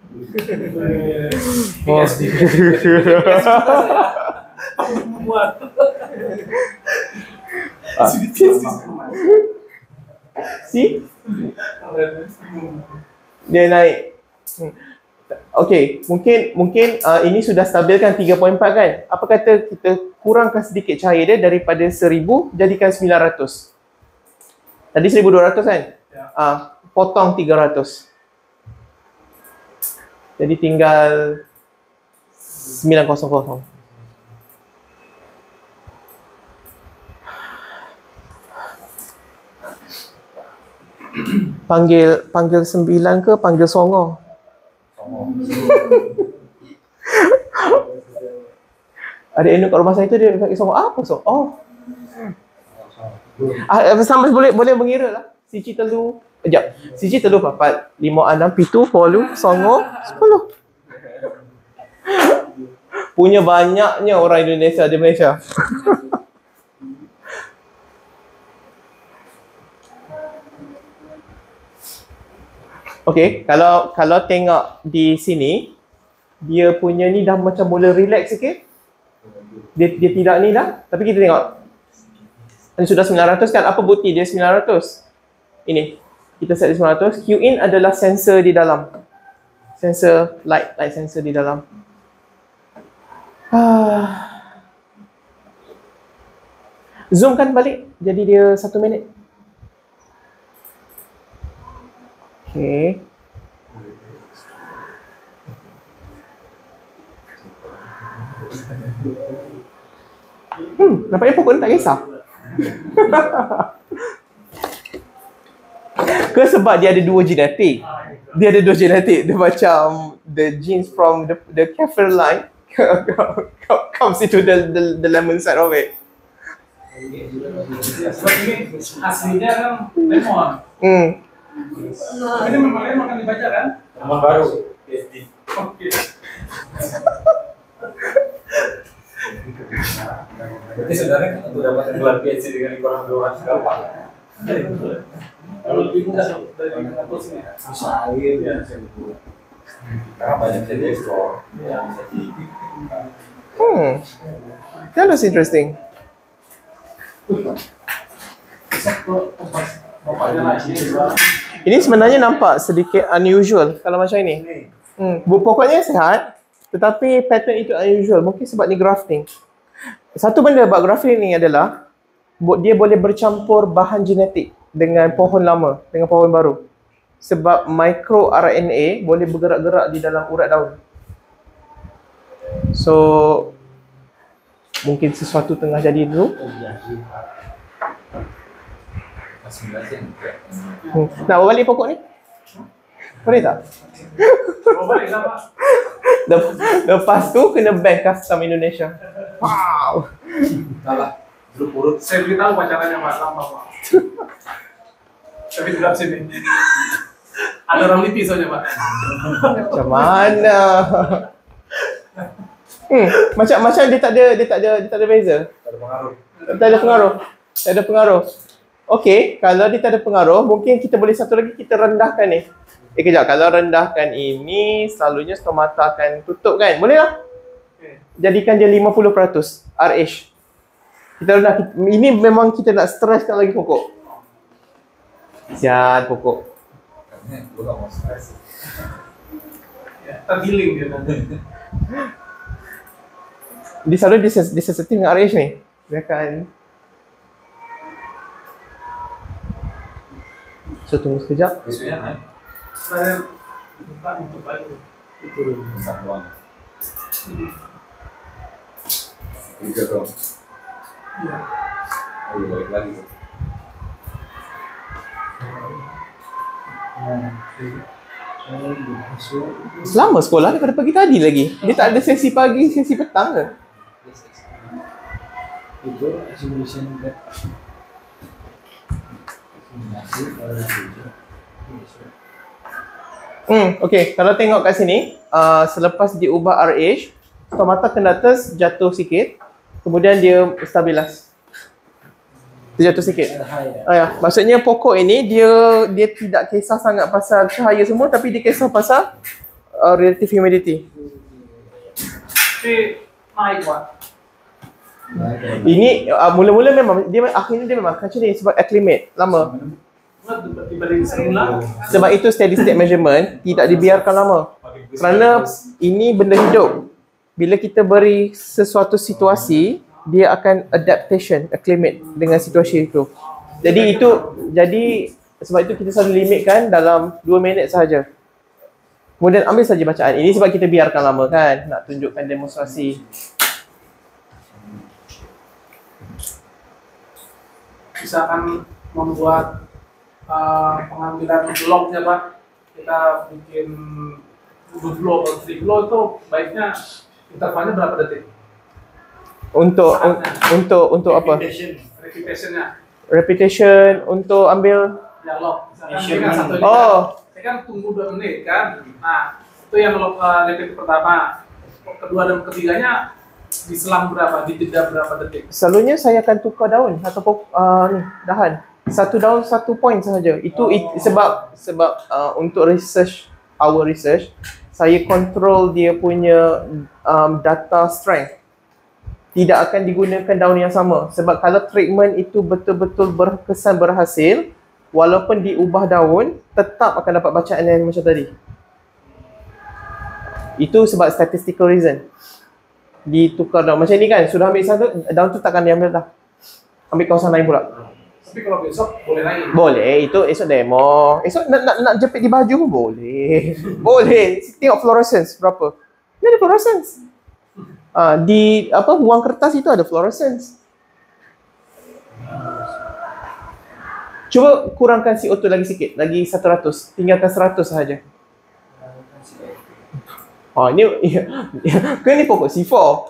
Oh. Ah. See? Dia naik. Hmm. Okey, mungkin mungkin uh, ini sudah stabilkan tiga perpuluhan empat kan? Apa kata kita kurangkan sedikit cahaya dia daripada seribu jadikan sembilan ratus. Tadi seribu dua ratus kan? Ya. Uh, potong tiga ratus. Jadi tinggal sembilan ratus. Panggil panggil sembilan ke panggil songo? Ada Enu kat rumah saya tu dia pakai songo. Apa songo? Oh. Ah, sampai boleh boleh mengira lah. Siji telu. Sekejap. Siji telu papat lima enam pitu polu songo sepuluh. Punya banyaknya orang Indonesia di Malaysia. Okey, kalau kalau tengok di sini, dia punya ni dah macam mula relax sikit. Dia dia tidak ni dah, tapi kita tengok. Ini sudah sembilan ratus kan? Apa bukti dia sembilan ratus? Ini. Kita set di sembilan ratus. Q in adalah sensor di dalam. Sensor light, light sensor di dalam. Ah. Zoom kan balik. Jadi dia satu minit. Okay. Hmm, nampaknya pokok ni tak kisah. Ke sebab dia ada dua genetik. Dia ada dua genetik. Dia macam the genes from the the kaffir line comes into the, the the lemon side of it. Aslinya kan lemon. Hmm. Ini memang lemon kan dibaca kan? Lemon baru. Oke. Berarti sebenarnya kan untuk dapat gelar P H D dengan kurang dua ratus gampang. Kalau lebih mudah dari sini. Bisa air ya. Karena banyak jadi explore. Iya. Hmm. That was interesting. Bapaknya lagi juga. Ini sebenarnya nampak sedikit unusual kalau macam ini. Hmm. Bu- Pokoknya sihat, tetapi pattern itu unusual. Mungkin sebab ni grafting. Satu benda buat grafting ni adalah bo- dia boleh bercampur bahan genetik dengan pohon lama, dengan pohon baru. Sebab micro R N A boleh bergerak-gerak di dalam urat daun. So mungkin sesuatu tengah jadi dulu. Hmm. Nak bawa balik pokok ni? Boleh tak? Bawa balik lah Pak. Lep- Lepas tu kena ban custom Indonesia. Wow. Salah. Grup urut. Saya beritahu pacarannya Pak, lama Pak. Tapi tidak sini. Ada orang lipi soalnya Pak. Macam mana? Hmm, macam macam dia tak ada dia tak ada dia tak ada beza. Ada pengaruh. Tak ada pengaruh. Tak ada pengaruh. Okey, kalau dia tak ada pengaruh, mungkin kita boleh satu lagi kita rendahkan ni. Eh kejap, kalau rendahkan ini selalunya stomata akan tutup kan? Boleh lah. Jadikan dia lima puluh peratus R H. Kita rendah, ini memang kita nak stresskan lagi pokok. Sian pokok. Karena gue gak mau stres. Ya, tergiling dia nanti. Dia selalu dis- disensitif dengan R H ni. Dia akan So tunggu sekejap. Besoknya naik. Saya buka untuk balik. Turun besar doang. Tiga dong. Iya. Oh, iya, balik lagi. Selama sekolah daripada pagi tadi lagi. Dia tak ada sesi pagi, sesi petang ke? Itu resolution that Hmm, okey. Kalau tengok kat sini, uh, selepas diubah R H, stomata kena atas jatuh sikit. Kemudian dia stabilize. Dia jatuh sikit. Ah, ya. Maksudnya pokok ini dia dia tidak kisah sangat pasal cahaya semua, tapi dia kisah pasal uh, relative humidity. Tapi naik Pak. Ini uh, mula-mula memang dia akhirnya dia memang macam ni sebab acclimate lama. Tiba-tiba dari semula. Sebab itu steady state measurement tidak dibiarkan lama. Kerana ini benda hidup. Bila kita beri sesuatu situasi, dia akan adaptation, acclimate dengan situasi itu. Jadi itu jadi sebab itu kita selalu limitkan dalam dua minit sahaja. Kemudian ambil saja bacaan. Ini sebab kita biarkan lama kan, nak tunjukkan demonstrasi. Misalkan membuat uh, pengambilan bloknya Pak, kita bikin dua blok atau tiga blok itu baiknya intervalnya berapa detik? Untuk un, untuk untuk apa? Repetitionnya, Repetition untuk ambil dialog. Misalkan ini kan satu ini oh, kan, ini kan tunggu dua menit kan. Nah itu yang uh, repeat pertama, kedua dan ketiganya diselang berapa, di jeda berapa detik? selalunya saya akan tukar daun atau pok- uh, ni dahan. Satu daun satu point sahaja. Itu it, sebab sebab uh, untuk research our research saya control dia punya um, data strength. Tidak akan digunakan daun yang sama sebab kalau treatment itu betul-betul berkesan berhasil, walaupun diubah daun tetap akan dapat bacaan yang macam tadi. Itu sebab statistical reason. Ditukar daun macam ni kan, sudah ambil satu, daun tu takkan diambil dah. Ambil kawasan lain pula. Tapi kalau besok boleh lagi. Boleh, itu esok demo. Esok nak nak, nak jepit di baju pun boleh. Boleh. Tengok fluorescence berapa. Ni ada fluorescence. Ah, di apa buang kertas itu ada fluorescence. Cuba kurangkan C O dua lagi sikit, lagi seratus. Tinggalkan seratus sahaja. Oh, ni kan ni pokok C four.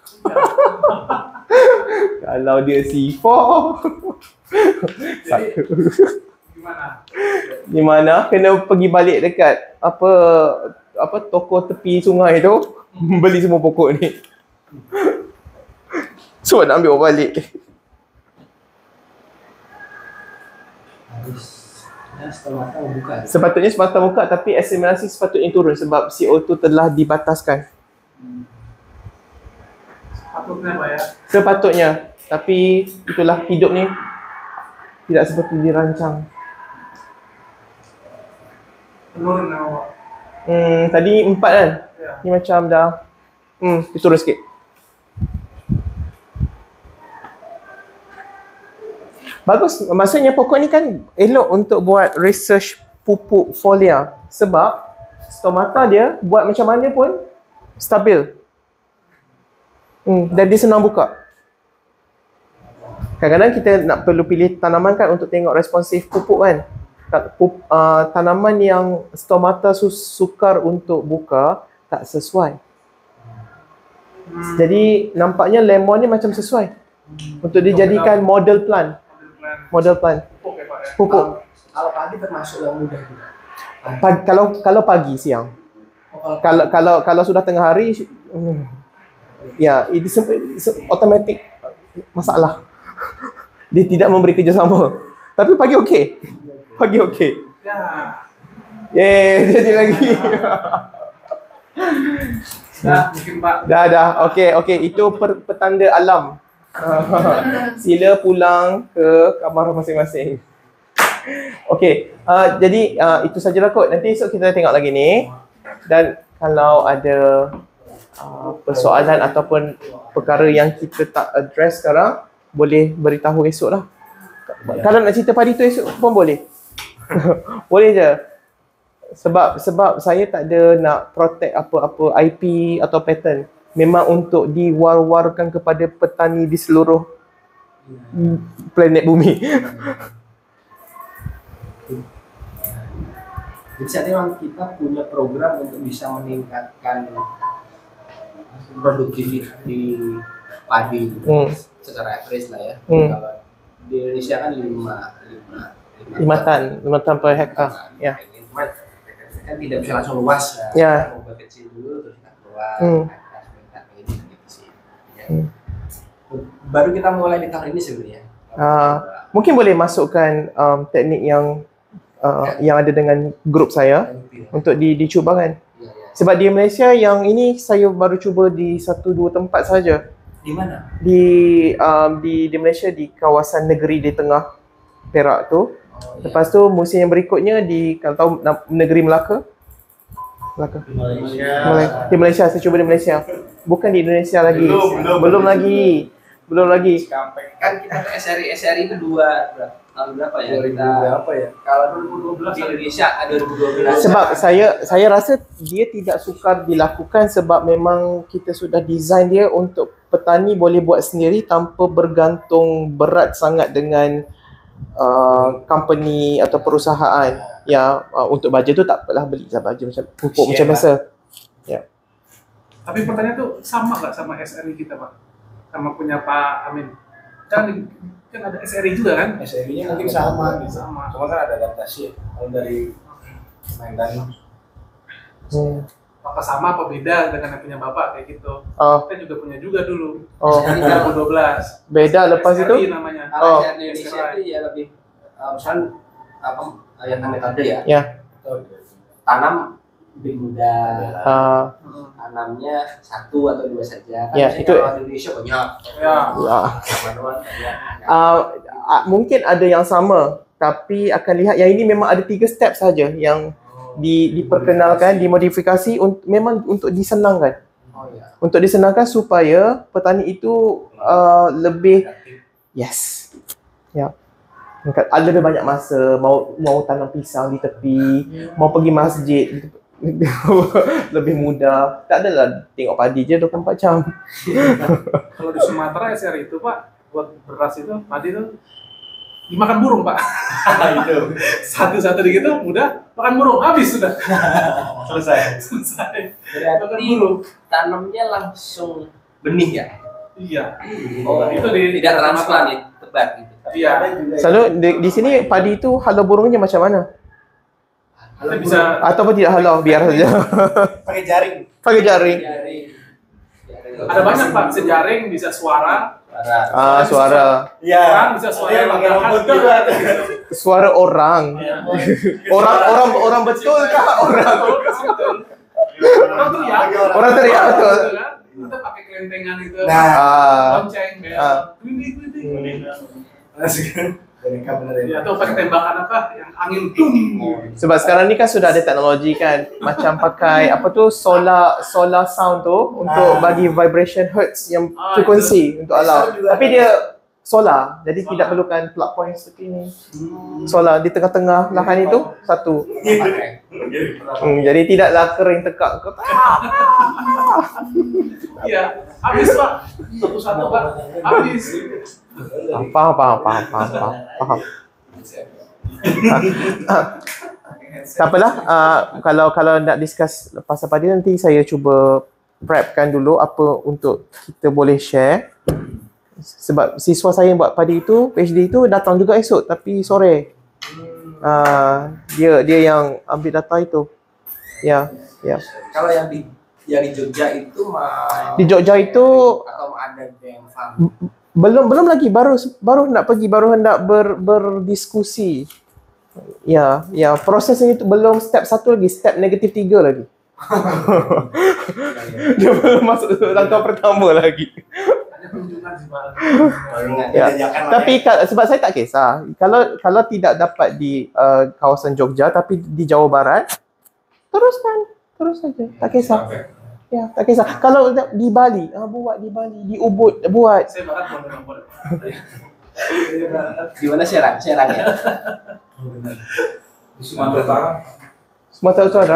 Kalau dia C four. Jadi gimana? Di mana kena pergi balik dekat apa apa toko tepi sungai tu beli semua pokok ni. So nak ambil balik. Dan setelah kita membuka. Sepatutnya semata muka, tapi asimilasi sepatutnya turun sebab C O dua telah dibataskan. Sepatutnya Pak ya. Sepatutnya. Tapi itulah hidup ni tidak seperti dirancang. Menurun nama Pak. Hmm, tadi empat kan? Ya. Ni macam dah Hmm, diturun sikit. Bagus, maksudnya pokok ni kan elok untuk buat research pupuk folia sebab stomata dia buat macam mana pun stabil. Hmm, dan dia senang buka. Kadang-kadang kita nak perlu pilih tanaman kan untuk tengok responsif pupuk kan. Pup, uh, tanaman yang stomata su- sukar untuk buka tak sesuai. Hmm. Jadi nampaknya lemon ni macam sesuai untuk dijadikan model plant. Model plant. Pupuk ya Pak ya. Pupuk. Kalau pagi termasuk yang mudah juga. Pag- kalau kalau pagi siang. Oh, kalau Kalau kalau kalau sudah tengah hari hmm, ya itu se- se- automatic masalah. Dia tidak memberi kerjasama. Tapi pagi okey. Pagi okey. Ya. Yeay, jadi lagi. Dah mungkin Pak. Dah dah. Okey okey itu per, petanda alam. Sila pulang ke kamar masing-masing. Okey, uh, jadi uh, itu sajalah kot. Nanti esok kita tengok lagi ni. Dan kalau ada uh, persoalan ataupun perkara yang kita tak address sekarang, boleh beritahu esok lah. Kalau nak cerita padi tu esok pun boleh. Boleh je. Sebab sebab saya tak ada nak protect apa-apa I P atau patent. Memang untuk diwar-warkan kepada petani di seluruh planet bumi. Jadi saat ini memang kita punya program untuk bisa meningkatkan produktiviti padi Hmm. secara average lah ya. Hmm. Kalau di Indonesia kan lima lima Lima tan, lima tan per hektar. Ya. Cuma kan tidak bisa langsung luas ya. Ya. Kita ubah kecil dulu terus kita keluar. Hmm. Nah, sebentar ini gitu sih. Ya. Hmm. Baru kita mulai di tahun ini sebenarnya. Uh, mungkin boleh masukkan um, teknik yang uh, yang ada dengan grup saya untuk di, dicuba kan. Ya, ya. Sebab di Malaysia yang ini saya baru cuba di satu dua tempat saja. Di mana? Di um, di di Malaysia di kawasan negeri di tengah Perak tu. Oh, iya. Lepas tu musim yang berikutnya di kalau tahu na- negeri Melaka. Melaka. Malaysia. Malay- Di Malaysia, saya cuba di Malaysia. Bukan di Indonesia lagi. Belum, belum. belum lagi. Belum lagi. Cikampek. Kan kita ke S R I S R I itu dua berapa? Tahun berapa ya? dua ribu Kita berapa ya? kalau dua ribu dua belas di Indonesia ada dua ribu dua belas. Sebab saya saya rasa dia tidak sukar dilakukan sebab memang kita sudah design dia untuk petani boleh buat sendiri tanpa bergantung berat sangat dengan uh, company atau perusahaan. Ya, uh, untuk baja tu tak apalah beli lah baja macam pupuk macam Share biasa. Ya. Tapi pertanyaan tuh sama nggak sama S R I kita Pak? Sama punya Pak Amin? Kan, kan ada S R I juga kan? S R I-nya mungkin sama gitu. Sama. Cuma kan ada adaptasi ya. Kalau dari Medan. Hmm. Apakah sama apa beda dengan yang punya Bapak kayak gitu? Oh, Kita juga punya juga dulu. oh. dua ribu dua belas. Beda lepas S R I itu? namanya. Oh. Kalau S R I di Indonesia itu ya lebih uh, misalnya apa yang namanya tadi ya, Ya. tanam lebih mudah, Uh, tanamnya satu atau dua saja. Kan Ya, biasanya itu- kalau di Indonesia banyak. Ya. ya. Manual banyak. Uh, uh, mungkin ada yang sama, tapi akan lihat yang ini memang ada tiga step saja yang di, diperkenalkan, dimodifikasi untuk memang untuk disenangkan. Oh ya. Untuk disenangkan supaya petani itu uh, lebih yes. Ya. Ada lebih banyak masa mau mau tanam pisang di tepi, mau pergi masjid lebih mudah. Tak adalah tengok padi je dua puluh empat jam. Kalau di Sumatera S R I itu Pak, buat beras itu, padi itu dimakan burung Pak. Itu. Satu-satu gitu udah makan burung, habis sudah. Selesai. Selesai. Makan Berarti burung. tanamnya langsung benih ya? Iya. Oh, itu di tidak transplant ya, tebar gitu. Iya. Selalu di, di sini padi itu halau burungnya macam mana? Kita bisa Ataupun tidak halau, biar saja. Pakai jaring. Pakai jaring. Jaring. ada banyak Pak, sejaring bisa suara, Suara. Ah, suara. Iya. Orang bisa suara Dia yang pakai mengangkat robot juga. juga. Suara orang. Orang orang orang betul kah orang? Orang teriak. Orang teriak betul. Kita pakai kelentengan itu. Nah. Ah. Lonceng, bel. Ah. Twindi, twindi. Boneka beneran. Ya, atau pakai tembakan apa? Yang angin tung. Sebab sekarang ni kan sudah ada teknologi kan, macam pakai apa tu solar solar sound tu untuk Ah. bagi vibration hertz yang Ah, frekuensi untuk alarm. Sound juga Tapi ada. dia solar, jadi Solar. tidak perlukan plug point seperti ni. Solar di tengah-tengah lahan itu satu. Pakai. Hmm, jadi tidaklah kering tekak. Iya, habis Pak. Satu-satu Pak. Habis. Ah, Faham, faham, faham, faham, faham. faham. Ah, ah. Tak apalah, ah, kalau kalau nak discuss pasal padi nanti saya cuba prepkan dulu apa untuk kita boleh share. Sebab siswa saya yang buat padi itu, PhD itu datang juga esok tapi sore. Ah, dia dia yang ambil data itu. Ya, ya. Kalau yang di yang di Jogja itu mah Di Jogja itu atau ada yang farm. belum belum lagi baru baru nak pergi baru hendak ber, berdiskusi. Ya, ya prosesnya itu belum step satu lagi, step negatif tiga lagi. Dia belum masuk langkah pertama lagi. Ada kunjungan sih Pak. Ya. Tapi ka- sebab saya tak kisah. Kalau kalau tidak dapat di uh, kawasan Jogja tapi di Jawa Barat, teruskan, terus saja. Tak kisah. Ya, tak kisah. Kalau di Bali, ah, buat di Bali, di Ubud buat. Saya barat boleh boleh. Di mana Serang? Serang ya. Di Sumatera Utara. Sumatera Utara.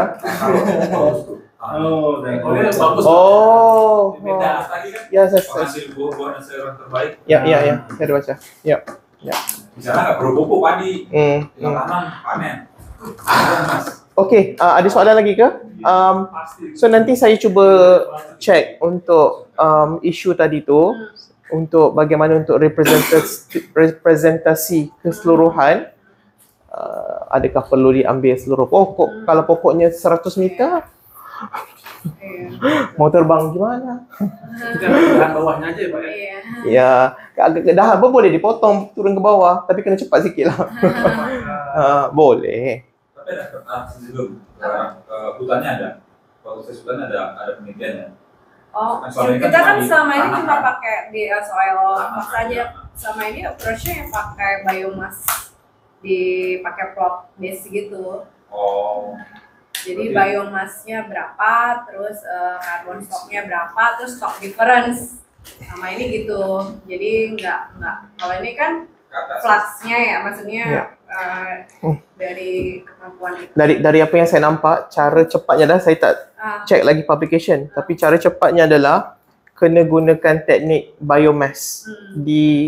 Oh, Oh, ini bagus. Oh. Beda tadi kan. Ya, saya, saya Penghasil buah-buahan sayuran terbaik. ya, ya, ya, saya ada baca. Ya. Di sana nggak perlu pupuk padi, Hmm. tinggal hmm. tanam, panen. Ada, Mas. Okey, uh, ada soalan lagi ke? Um, Pasti. so nanti saya cuba check untuk um, isu tadi tu untuk bagaimana untuk representasi, representasi keseluruhan. Uh, adakah perlu diambil seluruh pokok? Kalau pokoknya seratus meter, Iya. mau terbang gimana? Kita bahan bawahnya aja ya Pak ya. Iya. Ya, agak dah apa boleh dipotong turun ke bawah, tapi kena cepat sikit lah. uh, boleh. Tapi ada ah, sebelum uh, uh, hutannya ada, proses hutannya ada ada penelitiannya. Oh, Kan selama ini kita kan kan di selama ini tanah, cuma kan? pakai di uh, soil Tanah, apa saja. Selama ini approach-nya yang pakai biomass dipakai plot base gitu. Oh, Jadi Oke. biomassnya berapa, terus uh, carbon stocknya berapa, terus stock difference sama ini gitu. Jadi nggak nggak kalau ini kan ke atas. fluxnya ya, maksudnya Ya. uh, Hmm. dari kemampuan itu. Dari dari apa yang saya nampak, cara cepatnya dah saya tak Ah, check lagi publication, tapi cara cepatnya adalah kena gunakan teknik biomass hmm,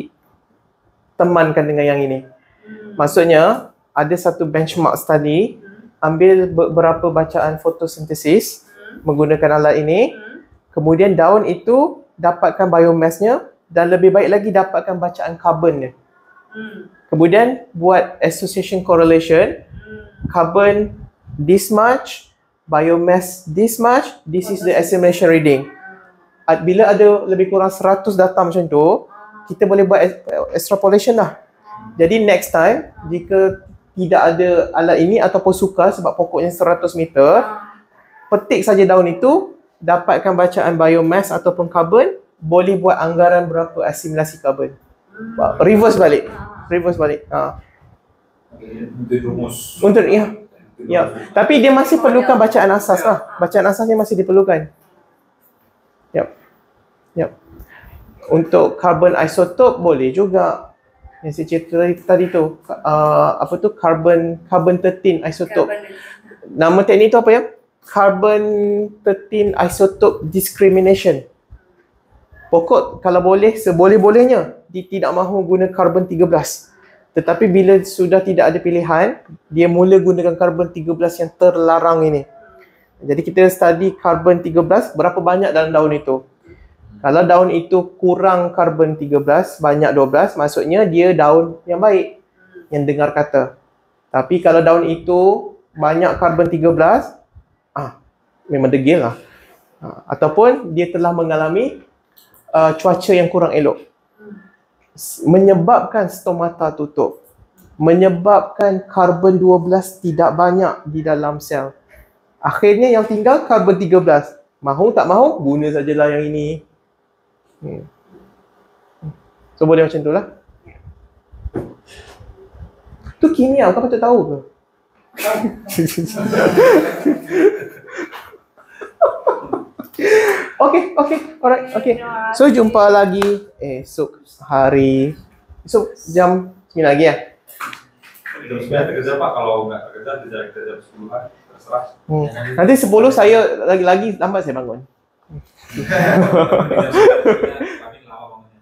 ditemankan dengan yang ini. hmm, Maksudnya ada satu benchmark study, hmm, ambil beberapa bacaan fotosintesis hmm, menggunakan alat ini, hmm, kemudian daun itu dapatkan biomassnya dan lebih baik lagi dapatkan bacaan karbonnya. hmm, Kemudian buat association correlation, hmm. carbon this much, biomass this much, this is the assimilation reading. Ad- Bila ada lebih kurang seratus data macam tu, kita boleh buat ex- extrapolation lah. Jadi next time, jika tidak ada alat ini ataupun sukar sebab pokoknya seratus meter, petik saja daun itu, dapatkan bacaan biomass ataupun karbon, boleh buat anggaran berapa asimilasi karbon. Reverse balik. Reverse balik. Ha. Untuk rumus. Untuk ya. Ya, tapi dia masih perlukan bacaan asas lah. Bacaan asasnya masih diperlukan. Yap. Yap. Untuk carbon isotop boleh juga. Yang saya cerita tadi, tadi tu, uh, apa tu carbon carbon thirteen isotop. Carbon- Nama teknik tu apa ya? Carbon thirteen isotope discrimination. Pokok kalau boleh seboleh-bolehnya dia tidak mahu guna carbon tiga belas. Tetapi bila sudah tidak ada pilihan, dia mula gunakan carbon tiga belas yang terlarang ini. Jadi kita study carbon tiga belas berapa banyak dalam daun itu. Kalau daun itu kurang carbon tiga belas, banyak dua belas, maksudnya dia daun yang baik, yang dengar kata. Tapi kalau daun itu banyak carbon tiga belas, ah, memang degil lah. Ah, ataupun dia telah mengalami uh, cuaca yang kurang elok. menyebabkan stomata tutup, menyebabkan karbon dua belas tidak banyak di dalam sel. Akhirnya yang tinggal karbon tiga belas. Mahu tak mahu, guna sajalah yang ini. Hmm. So boleh macam tu lah. Tu kimia, kau patut tahu ke? Okay, okay, alright, okay. So jumpa lagi esok hari. Esok jam sembilan lagi ya? Jam sembilan terkerja Pak, kalau nggak terkerja kerja kita jam sepuluhan, terserah. Hmm. Nanti sepuluh saya lagi-lagi lambat saya bangun. Kami lama bangunnya.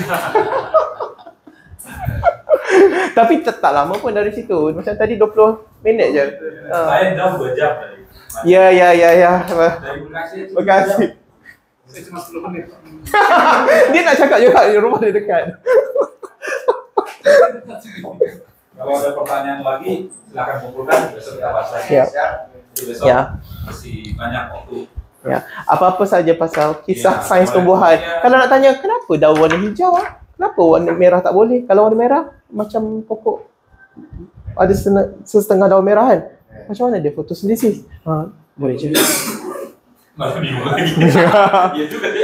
Tapi tak lama pun dari situ. Macam tadi dua puluh minit je. Saya jam dua jam tadi. Ya, ya, ya, ya. Dari Bekasi. Terima kasih. Saya cuma sepuluh menit. Dia nak cakap juga rumah dia dekat. Kalau ada pertanyaan lagi, silakan kumpulkan besok kita bahas lagi. Ya. Jadi besok Ya. masih banyak waktu. Ya, apa-apa saja pasal kisah Ya, sains boleh. tumbuhan. Ya. Kalau nak tanya kenapa daun warna hijau ah? Kenapa warna merah tak boleh? Kalau warna merah macam pokok ada setengah, setengah daun merah kan? Macam mana dia fotosintesis? Ha, boleh je. Malah bingung lagi. Iya juga ya.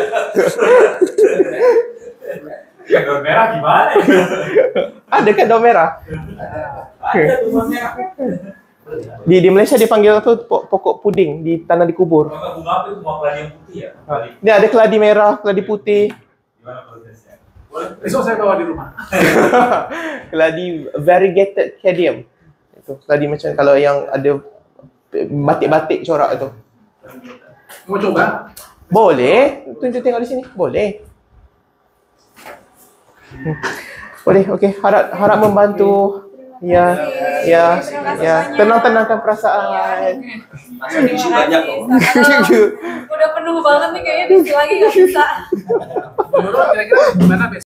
Ya daun merah gimana ya? Ada kan daun merah? Ada daun merah. Di di Malaysia dipanggil tu po- pokok puding, ditanam di kubur. Kalau bunga apa itu bunga keladi yang putih ya? Keladi. Ni ada keladi merah, keladi putih, Gimana prosesnya? Boleh? Besok saya bawa di rumah. keladi variegated cadium. Itu keladi macam kalau yang ada batik-batik corak tu. Mau coba? Boleh, tunjuk tengok di sini. Boleh. Hmm. Boleh, okey. Harap harap membantu. Ya, ya, ya. Tenang-tenangkan perasaan. Masa tisu banyak loh. Udah penuh banget nih kayaknya, diisi lagi nggak bisa. Menurut kira-kira gimana besok?